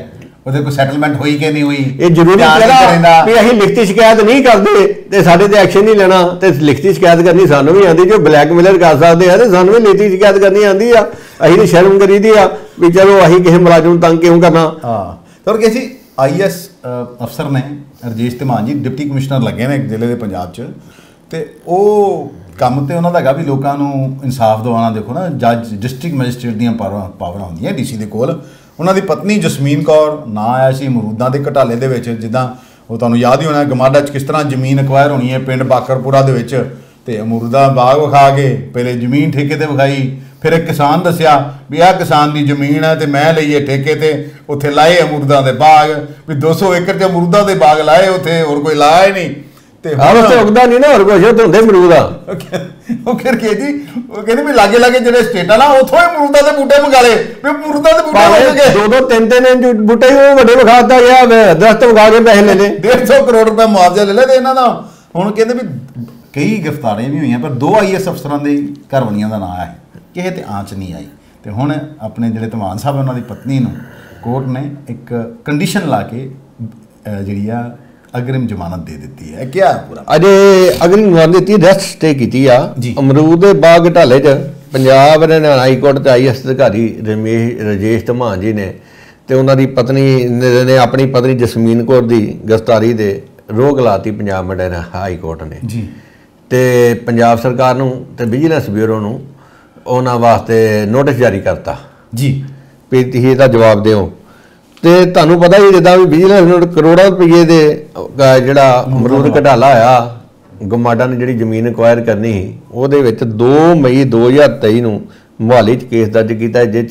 ਉਹਦੇ ਕੋਈ ਸੈਟਲਮੈਂਟ ਹੋਈ ਕਿ ਨਹੀਂ ਹੋਈ, ਇਹ ਜ਼ਰੂਰੀ ਕਿਹੜਾ ਵੀ ਅਸੀਂ ਲਿਖਤੀ ਸ਼ਿਕਾਇਤ ਨਹੀਂ ਕਰਦੇ ਤੇ ਸਾਡੇ ਤੇ ਐਕਸ਼ਨ ਨਹੀਂ ਲੈਣਾ, ਤੇ ਲਿਖਤੀ ਸ਼ਿਕਾਇਤ ਕਰਨੀ ਸਾਨੂੰ ਵੀ ਆਉਂਦੀ, ਜੋ ਬਲੈਕਮੇਲਰ ਕਰ ਸਕਦੇ ਆ ਤੇ ਸਾਨੂੰ ਵੀ ਲਿਖਤੀ ਸ਼ਿਕਾਇਤ ਕਰਨੀ ਆਉਂਦੀ ਆ। ਅਸੀਂ ਤਾਂ ਸ਼ਰਮ ਕਰੀਦੀ ਆ ਵੀ ਚਲੋ ਅਸੀਂ ਕਿਸੇ ਮੁਲਾਜ਼ਮ ਨੂੰ ਤੰਗ ਕਿਉਂ ਕਰਨਾ। ਹਾਂ ਸਰ ਕਿ ਜੀ ਆਈ ਐਸ ਅਫਸਰ ਨੇ ਰਜੇਸ਼ ਧਮਾਨ ਜੀ ਡਿਪਟੀ ਕਮਿਸ਼ਨਰ ਲੱਗੇ ਨੇ ਇੱਕ ਜ਼ਿਲ੍ਹੇ ਦੇ ਪੰਜਾਬ 'ਚ, ਤੇ ਉਹ ਕੰਮ ਤੇ ਉਹਨਾਂ ਦਾ ਹੈਗਾ ਵੀ ਲੋਕਾਂ ਨੂੰ ਇਨਸਾਫ ਦਿਵਾਉਣਾ। ਦੇਖੋ ਨਾ ਜੱਜ ਡਿਸਟ੍ਰਿਕਟ ਮੈਜਿਸਟ੍ਰੇਟ ਦੀਆਂ ਪਾਵਰਾਂ ਪਾਵਰਾਂ ਹੁੰਦੀਆਂ ਡੀ ਸੀ ਦੇ ਕੋਲ। ਉਹਨਾਂ ਦੀ ਪਤਨੀ ਜਸਮੀਨ ਕੌਰ ਨਾਂ ਆਇਆ ਸੀ ਅਮਰੂਦਾਂ ਦੇ ਘਟਾਲੇ ਦੇ ਵਿੱਚ, ਜਿੱਦਾਂ ਉਹ ਤੁਹਾਨੂੰ ਯਾਦ ਹੀ ਹੋਣਾ ਗਮਾਡਾ 'ਚ ਕਿਸ ਤਰ੍ਹਾਂ ਜ਼ਮੀਨ ਅਕਵਾਇਰ ਹੋਣੀ ਹੈ ਪਿੰਡ ਬਾਕਰਪੁਰਾ ਦੇ ਵਿੱਚ, ਤੇ ਅਮਰੂਦਾ ਬਾਗ ਵਿਖਾ ਕੇ ਪਹਿਲੇ ਜ਼ਮੀਨ ਠੇਕੇ ਤੇ ਵਿਖਾਈ, ਫਿਰ ਇੱਕ ਕਿਸਾਨ ਦੱਸਿਆ ਵੀ ਆਹ ਕਿਸਾਨ ਦੀ ਜ਼ਮੀਨ ਹੈ ਤੇ ਮੈਂ ਲਈਏ ਠੇਕੇ ਤੇ, ਉੱਥੇ ਲਾਏ ਅਮਰੂਦਾਂ ਦੇ ਬਾਗ, ਵੀ ਦੋ ਸੌ ਏਕੜ 'ਚ ਅਮਰੂਦਾਂ ਦੇ ਬਾਗ ਲਾਏ, ਉੱਥੇ ਹੋਰ ਕੋਈ ਲਾਇਆ ਹੀ ਨਹੀਂ। ਤੇ ਆਹ ਉੱਥੇ ਉਗਦਾ ਨਹੀਂ ਨਾ ਹੋਰ ਕੁਛ, ਉੱਥੇ ਹੁੰਦੇ ਅਮਰੂਦ ਆ। ਉਹ ਫਿਰ ਕੇ ਜੀ ਉਹ ਕਹਿੰਦੇ ਵੀ ਲਾਗੇ ਲਾਗੇ ਜਿਹੜੇ ਸਟੇਟਾਂ ਨਾ ਉੱਥੋਂ ਹੀ ਅਮਰੂਦਾਂ ਦੇ ਬੂਟੇ ਮੰਗਾ ਲਏ, ਵੀ ਅਮਰੂਦਾਂ ਦੇ ਬੂਟੇ ਹੋ ਗਏ ਦੋ ਦੋ ਤਿੰਨ ਤਿੰਨ ਬੂਟੇ ਉਹ ਵੱਡੇ ਵਿਖਾ ਦਿੱਤਾ ਗਿਆ, ਦਰਖਤ ਵਿਖਾ ਕੇ ਪੈਸੇ ਲੈ ਲਏ, ਡੇਢ ਸੌ ਕਰੋੜ ਰੁਪਏ ਮੁਆਵਜ਼ਾ ਲੈ ਲਿਆ। ਤੇ ਇਹਨਾਂ ਦਾ ਹੁਣ ਕਹਿੰਦੇ ਵੀ ਕਈ ਗ੍ਰਿਫਤਾਰੀਆਂ ਵੀ ਹੋਈਆਂ, ਪਰ ਦੋ ਆਈ ਐਸ ਅਫਸਰਾਂ ਦੇ ਘਰਵਾਲੀਆਂ ਦਾ ਨਾਂ ਆਇਆ ਕਿਸੇ ਤੇ ਆਂਚ ਨਹੀਂ ਆਈ। ਤੇ ਹੁਣ ਆਪਣੇ ਜਿਹੜੇ ਧਮਾਨ ਸਾਹਿਬ ਉਹਨਾਂ ਦੀ ਪਤਨੀ ਨੂੰ ਕੋਰਟ ਨੇ ਇੱਕ ਕੰਡੀਸ਼ਨ ਲਾ ਕੇ ਜਿਹੜੀ ਆ ਅਗਰਿਮ ਜ਼ਮਾਨਤ ਦੇ ਦਿੱਤੀ ਹੈ। ਕਿਆ ਪੂਰਾ ਅਜੇ ਅਗਰਿਮ ਜ਼ਮਾਨਤ ਦਿੱਤੀ, ਰੈਸਟ ਸਟੇ ਕੀਤੀ ਆ। ਅਮਰੂਦ ਦੇ ਬਾਗ ਘਟਾਲੇ 'ਚ ਪੰਜਾਬ ਹਰਿਆਣਾ ਹਾਈ ਕੋਰਟ ਤੇ ਆਈ ਐਸ ਅਧਿਕਾਰੀ ਰਮੇਸ਼ ਰਜੇਸ਼ ਧਮਾਨ ਜੀ ਨੇ ਤੇ ਉਹਨਾਂ ਦੀ ਪਤਨੀ ਨੇ ਆਪਣੀ ਪਤਨੀ ਜਸਮੀਨ ਕੌਰ ਦੀ ਗ੍ਰਿਫਤਾਰੀ ਦੇ ਰੋਕ ਲਾਤੀ ਪੰਜਾਬ ਹਰਿਆਣਾ ਹਾਈ ਕੋਰਟ ਨੇ ਜੀ। ਤੇ ਪੰਜਾਬ ਸਰਕਾਰ ਨੂੰ ਤੇ ਵਿਜੀਲੈਂਸ ਬਿਊਰੋ ਨੂੰ ਉਹਨਾਂ ਵਾਸਤੇ ਨੋਟਿਸ ਜਾਰੀ ਕਰਤਾ ਜੀ ਵੀ ਤੁਸੀਂ ਇਹਦਾ ਜਵਾਬ ਦਿਓ। ਤੇ ਤੁਹਾਨੂੰ ਪਤਾ ਹੀ ਜਿੱਦਾਂ ਵੀ ਵਿਜੀਲੈਂਸ ਨੂੰ ਕਰੋੜਾਂ ਰੁਪਏ ਦੇ ਜਿਹੜਾ ਅਮਰੂਦ ਘਟਾਲਾ ਹੋਇਆ, ਗਮਾਡਾ ਨੇ ਜਿਹੜੀ ਜ਼ਮੀਨ ਅਕਵਾਇਰ ਕਰਨੀ ਸੀ ਉਹਦੇ ਵਿੱਚ ਦੋ ਮਈ ਦੋ ਹਜ਼ਾਰ ਤੇਈ ਨੂੰ ਮੁਹਾਲੀ 'ਚ ਕੇਸ ਦਰਜ ਕੀਤਾ, ਜਿਸ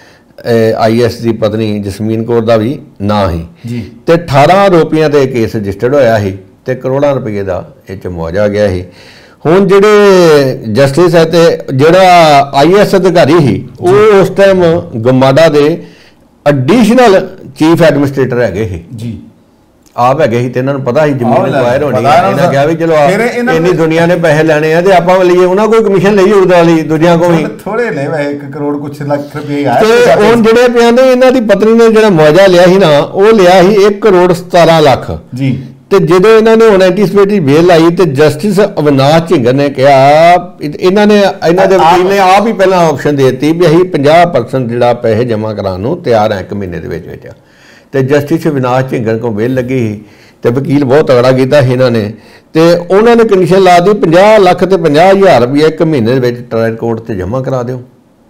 'ਚ ਆਈ ਐਸ ਦੀ ਪਤਨੀ ਜਸਮੀਨ ਕੌਰ ਦਾ ਵੀ ਨਾਂ ਸੀ ਜੀ। ਤੇ ਅਠਾਰਾਂ ਆਰੋਪੀਆਂ ਤੇ ਕੇਸ ਰਜਿਸਟਰਡ ਹੋਇਆ ਸੀ ਤੇ ਕਰੋੜਾਂ ਰੁਪਏ ਦਾ ਇਹ 'ਚ ਮੁਆਵਜ਼ਾ ਗਿਆ ਸੀ। ਹੁਣ ਜਿਹੜੇ ਜਸਟਿਸ ਹੈ ਤੇ ਜਿਹੜਾ ਆਈ ਐਸ ਅਧਿਕਾਰੀ ਸੀ ਉਹ ਉਸ ਟਾਈਮ ਗਮਾਡਾ ਦੇ ਐਡੀਸ਼ਨਲ ਚੀਫ ਐਡਮਿਨਿਸਟ੍ਰੇਟਰ ਹੈਗੇ ਸੀ ਜੀ, ਆਪ ਹੈਗੇ ਸੀ ਤੇ ਇਹਨਾਂ ਨੂੰ ਪਤਾ ਸੀ ਜ਼ਮੀਨ ਅਕਵਾਇਰ ਹੋਣੀ ਹੈ। ਇਹਨਾਂ ਕਿਹਾ ਵੀ ਚਲੋ ਇੰਨੀ ਦੁਨੀਆ ਨੇ ਪੈਸੇ ਲੈਣੇ ਆ ਤੇ ਆਪਾਂ ਲਈਏ, ਉਹਨਾਂ ਕੋਈ ਕਮਿਸ਼ਨ ਲਈ ਉਹਦੇ ਵਾਲੀ ਦੂਜਿਆਂ ਕੋਲ ਵੀ ਥੋੜੇ ਲੈ ਵੇ ਇੱਕ ਕਰੋੜ ਕੁਛ ਲੱਖ ਰੁਪਏ ਆਏ। ਤੇ ਹੁਣ ਜਿਹੜੇ ਪਿਆਂਦੇ ਇਹਨਾਂ ਦੀ ਪਤਨੀ ਨੇ ਜਿਹੜਾ ਮੁਆਵਜ਼ਾ ਲਿਆ ਸੀ ਨਾ ਉਹ ਲਿਆ ਸੀ ਇੱਕ ਕਰੋੜ ਸਤਾਰਾਂ ਲੱਖ ਜੀ। ਤੇ ਜਦੋਂ ਇਹਨਾਂ ਨੇ ਹੁਣ ਐਂਟੀਸਪੇਟਰੀ ਬੇਲ ਲਾਈ ਤੇ ਜਸਟਿਸ ਅਵਿਨਾਸ਼ ਝਿੰਗਰ ਨੇ ਕਿਹਾ, ਇਹਨਾਂ ਨੇ ਇਹਨਾਂ ਦੇ ਵਕੀਲ ਨੇ ਆਪ ਹੀ ਪਹਿਲਾਂ ਆਪਸ਼ਨ ਦੇ ਦਿੱਤੀ ਵੀ ਅਸੀਂ ਪੰਜਾਹ ਪਰਸੈਂਟ ਜਿਹੜਾ ਪੈਸੇ ਜਮ੍ਹਾਂ ਕਰਾਉਣ ਨੂੰ ਤਿਆਰ ਹੈ ਇੱਕ ਮਹੀਨੇ ਦੇ ਵਿੱਚ ਵਿੱਚ। ਤੇ ਜਸਟਿਸ ਅਵਿਨਾਸ਼ ਝਿੰਗਰ ਕੋਲ ਬੇਲ ਲੱਗੀ ਸੀ ਤੇ ਵਕੀਲ ਬਹੁਤ ਤਗੜਾ ਕੀਤਾ ਸੀ ਇਹਨਾਂ ਨੇ, ਤੇ ਉਹਨਾਂ ਨੇ ਕੰਡੀਸ਼ਨ ਲਾ ਦਿੱਤੀ ਪੰਜਾਹ ਲੱਖ ਤੇ ਪੰਜਾਹ ਹਜ਼ਾਰ ਰੁਪਏ ਇੱਕ ਮਹੀਨੇ ਦੇ ਵਿੱਚ ਟ੍ਰਾਇਲ ਕੋਰਟ ਤੇ ਜਮ੍ਹਾਂ ਕਰਾ ਦਿਓ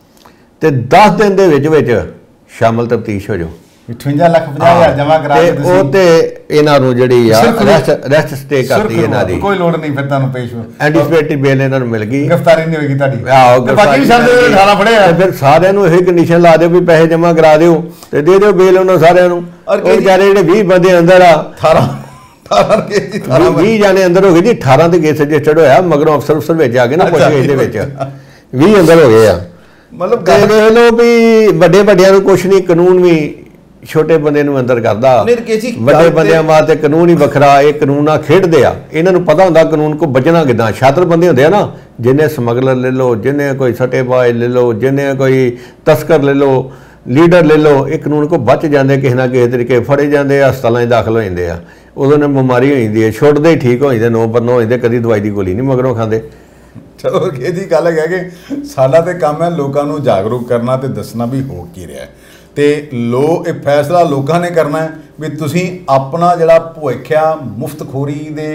ਤੇ ਦਸ ਦਿਨ ਦੇ ਵਿੱਚ ਵਿੱਚ ਸ਼ਾਮਲ ਤਫਤੀਸ਼ ਹੋ ਜਾਓ। ਅਠਵੰਜਾ ਲੱਖ ਪੰਜਾਹ ਹਜ਼ਾਰ ਜਮ੍ਹਾਂ ਕਰਾ ਕੇ ਤੁਸੀਂ ਉਹ ਤੇ ਇਹਨਾਂ ਨੂੰ ਜਿਹੜੀ ਆ ਰੈਸਟ ਰੈਸਟ ਸਟੇ ਕਰਤੀ ਇਹਨਾਂ ਦੀ, ਕੋਈ ਲੋੜ ਨਹੀਂ ਫਿਰ ਤੁਹਾਨੂੰ ਪੇਸ਼ ਐਂਟੀਸਪੇਟਰੀ ਬੇਲ ਇਹਨਾਂ ਨੂੰ ਮਿਲ ਗਈ, ਗ੍ਰਿਫਤਾਰੀ ਨਹੀਂ ਹੋਏਗੀ ਤੁਹਾਡੀ। ਆਹੋ ਬਾਕੀ ਵੀ ਸਾਡੇ ਅਠਾਰਾਂ ਫੜੇ ਆ, ਫਿਰ ਸਾਰਿਆਂ ਨੂੰ ਇਹ ਕੰਡੀਸ਼ਨ ਲਾ ਦਿਓ ਵੀ ਪੈਸੇ ਜਮ੍ਹਾਂ ਕਰਾ ਦਿਓ ਤੇ ਦੇ ਦਿਓ ਬੇਲ ਉਹਨਾਂ ਸਾਰਿਆਂ ਨੂੰ। ਉਹ ਵਿਚਾਰੇ ਜਿਹੜੇ ਵੀਹ ਬੰਦੇ ਅੰਦਰ ਆ, ਅਠਾਰਾਂ ਵੀਹ ਜਾਣੇ ਅੰਦਰ ਹੋ ਗਏ ਜੀ, ਅਠਾਰਾਂ ਤੇ ਕੇਸ ਰਜਿਸਟਰਡ ਹੋਇਆ, ਮਗਰੋਂ ਅਫਸਰ ਅਫਸਰ ਵਿੱਚ ਆ ਗਏ ਨਾ ਪੁੱਛਗਿੱਛ ਦੇ ਵਿੱਚ ਵੀਹ ਅੰਦਰ ਹੋ ਗਏ ਆ। ਮਤਲਬ ਦੇਖ ਲਓ ਵੀ ਵੱਡੇ ਵੱਡਿਆਂ ਨੂੰ ਕੁਛ ਨਹੀਂ, ਕਾਨੂੰਨ ਵੀ ਛੋਟੇ ਬੰਦੇ ਨੂੰ ਅੰਦਰ ਕਰਦਾ, ਵੱਡੇ ਬੰਦਿਆਂ ਵਾਸਤੇ ਕਾਨੂੰਨ ਹੀ ਵੱਖਰਾ। ਇਹ ਕਾਨੂੰਨ ਨਾਲ ਖੇਡਦੇ ਆ, ਇਹਨਾਂ ਨੂੰ ਪਤਾ ਹੁੰਦਾ ਕਾਨੂੰਨ ਕੋ ਬਚਣਾ ਕਿੱਦਾਂ। ਛਾਤਰ ਬੰਦੇ ਹੁੰਦੇ ਆ ਨਾ, ਜਿਹਨੇ ਸਮਗਲਰ ਲੈ ਲਓ, ਜਿਹਨੇ ਕੋਈ ਸੱਟੇਬਾਜ਼ ਲੈ ਲਓ, ਜਿਹਨੇ ਕੋਈ ਤਸਕਰ ਲੈ ਲਓ, ਲੀਡਰ ਲੈ ਲਓ, ਇਹ ਕਾਨੂੰਨ ਕੋ ਬਚ ਜਾਂਦੇ, ਕਿਸੇ ਨਾ ਕਿਸੇ ਤਰੀਕੇ ਫੜੇ ਜਾਂਦੇ ਆ, ਹਸਪਤਾਲਾਂ 'ਚ ਦਾਖਲ ਹੋ ਜਾਂਦੇ ਆ, ਉਦੋਂ ਨੇ ਬਿਮਾਰੀ ਹੋ ਜਾਂਦੀ ਹੈ, ਛੁੱਟਦੇ ਹੀ ਠੀਕ ਹੋ ਜਾਂਦੇ, ਨੋ ਪਰ ਨੋ ਹੋ ਜਾਂਦੇ, ਕਦੀ ਦਵਾਈ ਦੀ ਗੋਲੀ ਨਹੀਂ ਮਗਰੋਂ ਖਾਂਦੇ। ਚਲੋ ਇਹਦੀ ਗੱਲ ਹੈ ਕਿ ਸਾਡਾ ਤੇ ਕੰਮ ਹੈ ਲੋਕਾਂ ਨੂੰ ਜਾਗਰੂਕ ਕਰਨਾ ਤੇ ਦੱਸਣਾ ਵੀ ਹੋ ਕੀ ਰਿਹਾ, ਤੇ ਲੋ ਇਹ ਫੈਸਲਾ ਲੋਕਾਂ ਨੇ ਕਰਨਾ ਹੈ ਵੀ ਤੁਸੀਂ ਆਪਣਾ ਜਿਹੜਾ ਭੁੱਖ ਆ ਮੁਫਤਖੋਰੀ ਦੇ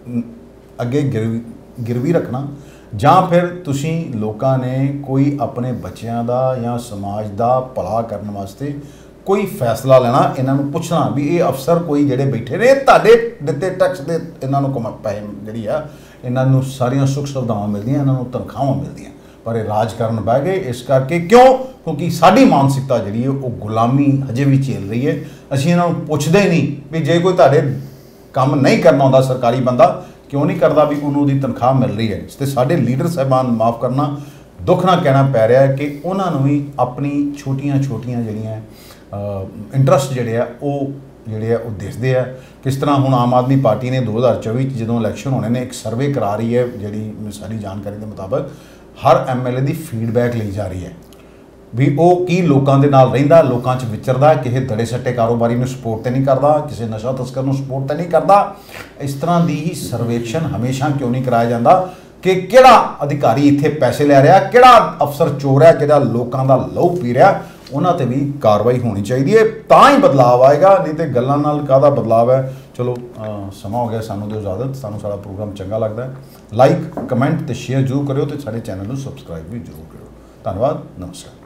ਅੱਗੇ ਗਿਰਵੀ ਗਿਰਵੀ ਰੱਖਣਾ, ਜਾਂ ਫਿਰ ਤੁਸੀਂ ਲੋਕਾਂ ਨੇ ਕੋਈ ਆਪਣੇ ਬੱਚਿਆਂ ਦਾ ਜਾਂ ਸਮਾਜ ਦਾ ਭਲਾ ਕਰਨ ਵਾਸਤੇ ਕੋਈ ਫੈਸਲਾ ਲੈਣਾ। ਇਹਨਾਂ ਨੂੰ ਪੁੱਛਣਾ ਵੀ ਇਹ ਅਫਸਰ ਕੋਈ ਜਿਹੜੇ ਬੈਠੇ ਨੇ ਤੁਹਾਡੇ ਦਿੱਤੇ ਟੈਕਸ ਦੇ ਇਹਨਾਂ ਨੂੰ ਕਮਾ ਪੈਸੇ ਜਿਹੜੀ ਆ ਇਹਨਾਂ ਨੂੰ ਸਾਰੀਆਂ ਸੁੱਖ ਸੁਵਿਧਾਵਾਂ ਮਿਲਦੀਆਂ, ਇਹਨਾਂ ਨੂੰ ਤਨਖਾਹਾਂ ਮਿਲਦੀਆਂ, ਪਰ ਇਹ ਰਾਜ ਕਰਨ ਬਹਿ ਗਏ। ਇਸ ਕਰਕੇ ਕਿਉਂ? ਕਿਉਂਕਿ ਸਾਡੀ ਮਾਨਸਿਕਤਾ ਜਿਹੜੀ ਹੈ ਉਹ ਗੁਲਾਮੀ ਹਜੇ ਵੀ ਝੇਲ ਰਹੀ ਹੈ। ਅਸੀਂ ਇਹਨਾਂ ਨੂੰ ਪੁੱਛਦੇ ਨਹੀਂ ਵੀ ਜੇ ਕੋਈ ਤੁਹਾਡੇ ਕੰਮ ਨਹੀਂ ਕਰਨਾ ਹੁੰਦਾ ਸਰਕਾਰੀ ਬੰਦਾ ਕਿਉਂ ਨਹੀਂ ਕਰਦਾ, ਵੀ ਉਹਨੂੰ ਉਹਦੀ ਤਨਖਾਹ ਮਿਲ ਰਹੀ ਹੈ। ਤੇ ਸਾਡੇ ਲੀਡਰ ਸਾਹਿਬਾਨ ਮਾਫ ਕਰਨਾ ਦੁੱਖ ਨਾਲ ਕਹਿਣਾ ਪੈ ਰਿਹਾ ਹੈ ਕਿ ਉਹਨਾਂ ਨੂੰ ਵੀ ਆਪਣੀ ਛੋਟੀਆਂ ਛੋਟੀਆਂ ਜਿਹੜੀਆਂ ਇੰਟਰਸਟ ਜਿਹੜੇ ਆ ਉਹ ਜਿਹੜੇ ਆ ਉਹ ਦਿਸਦੇ ਆ। ਕਿਸ ਤਰ੍ਹਾਂ ਹੁਣ ਆਮ ਆਦਮੀ ਪਾਰਟੀ ਨੇ ਦੋ ਹਜ਼ਾਰ ਚੌਵੀ 'ਚ ਜਦੋਂ ਇਲੈਕਸ਼ਨ ਹੋਣੇ ਨੇ ਇੱਕ ਸਰਵੇ ਕਰਾ ਰਹੀ ਹੈ, ਜਿਹੜੀ ਸਾਡੀ ਜਾਣਕਾਰੀ ਦੇ ਮੁਤਾਬਕ ਹਰ ਐਮ ਐਲ ਏ ਦੀ ਫੀਡਬੈਕ ਲਈ ਜਾ ਰਹੀ ਹੈ। ਵੀ ਉਹ ਕੀ ਲੋਕਾਂ ਦੇ ਨਾਲ ਰਹਿੰਦਾ, ਲੋਕਾਂ 'ਚ ਵਿਚਰਦਾ, ਕਿਸੇ ਦੜੇ ਸੱਟੇ ਕਾਰੋਬਾਰੀ ਨੂੰ ਸਪੋਰਟ ਤੇ ਨਹੀਂ ਕਰਦਾ, ਕਿਸੇ ਨਸ਼ਾ ਤਸਕਰ ਨੂੰ ਸਪੋਰਟ ਤੇ ਨਹੀਂ ਕਰਦਾ। ਇਸ ਤਰ੍ਹਾਂ ਦੀ ਹੀ ਸਰਵੇਖਣ ਹਮੇਸ਼ਾ ਕਿਉਂ ਨਹੀਂ ਕਰਾਇਆ ਜਾਂਦਾ ਕਿ ਕਿਹੜਾ ਅਧਿਕਾਰੀ ਇੱਥੇ ਪੈਸੇ ਲੈ ਰਿਹਾ, ਕਿਹੜਾ ਅਫਸਰ ਚੋਰ ਹੈ ਜਿਹੜਾ ਲੋਕਾਂ ਦਾ ਲਹੂ ਪੀ ਰਿਹਾ। ਉਹਨਾਂ ਤੇ ਵੀ ਕਾਰਵਾਈ ਹੋਣੀ ਚਾਹੀਦੀ ਹੈ, ਤਾਂ ਹੀ ਬਦਲਾਅ ਆਏਗਾ, ਨਹੀਂ ਤੇ ਗੱਲਾਂ ਨਾਲ ਕਾਹਦਾ ਬਦਲਾਅ ਹੈ। ਚਲੋ ਸਮਾਂ ਹੋ ਗਿਆ, ਸਾਨੂੰ ਦਿਓ ਇਜਾਜ਼ਤ। ਸਾਨੂੰ ਸਾਡਾ ਪ੍ਰੋਗਰਾਮ ਚੰਗਾ ਲੱਗਦਾ ਹੈ, ਲਾਈਕ ਕਮੈਂਟ ਤੇ ਸ਼ੇਅਰ ਜ਼ਰੂਰ ਕਰਿਓ ਤੇ ਸਾਡੇ ਚੈਨਲ ਨੂੰ ਸਬਸਕ੍ਰਾਈਬ ਵੀ ਜ਼ਰੂਰ ਕਰਿਓ। ਧੰਨਵਾਦ, ਨਮਸਕਾਰ।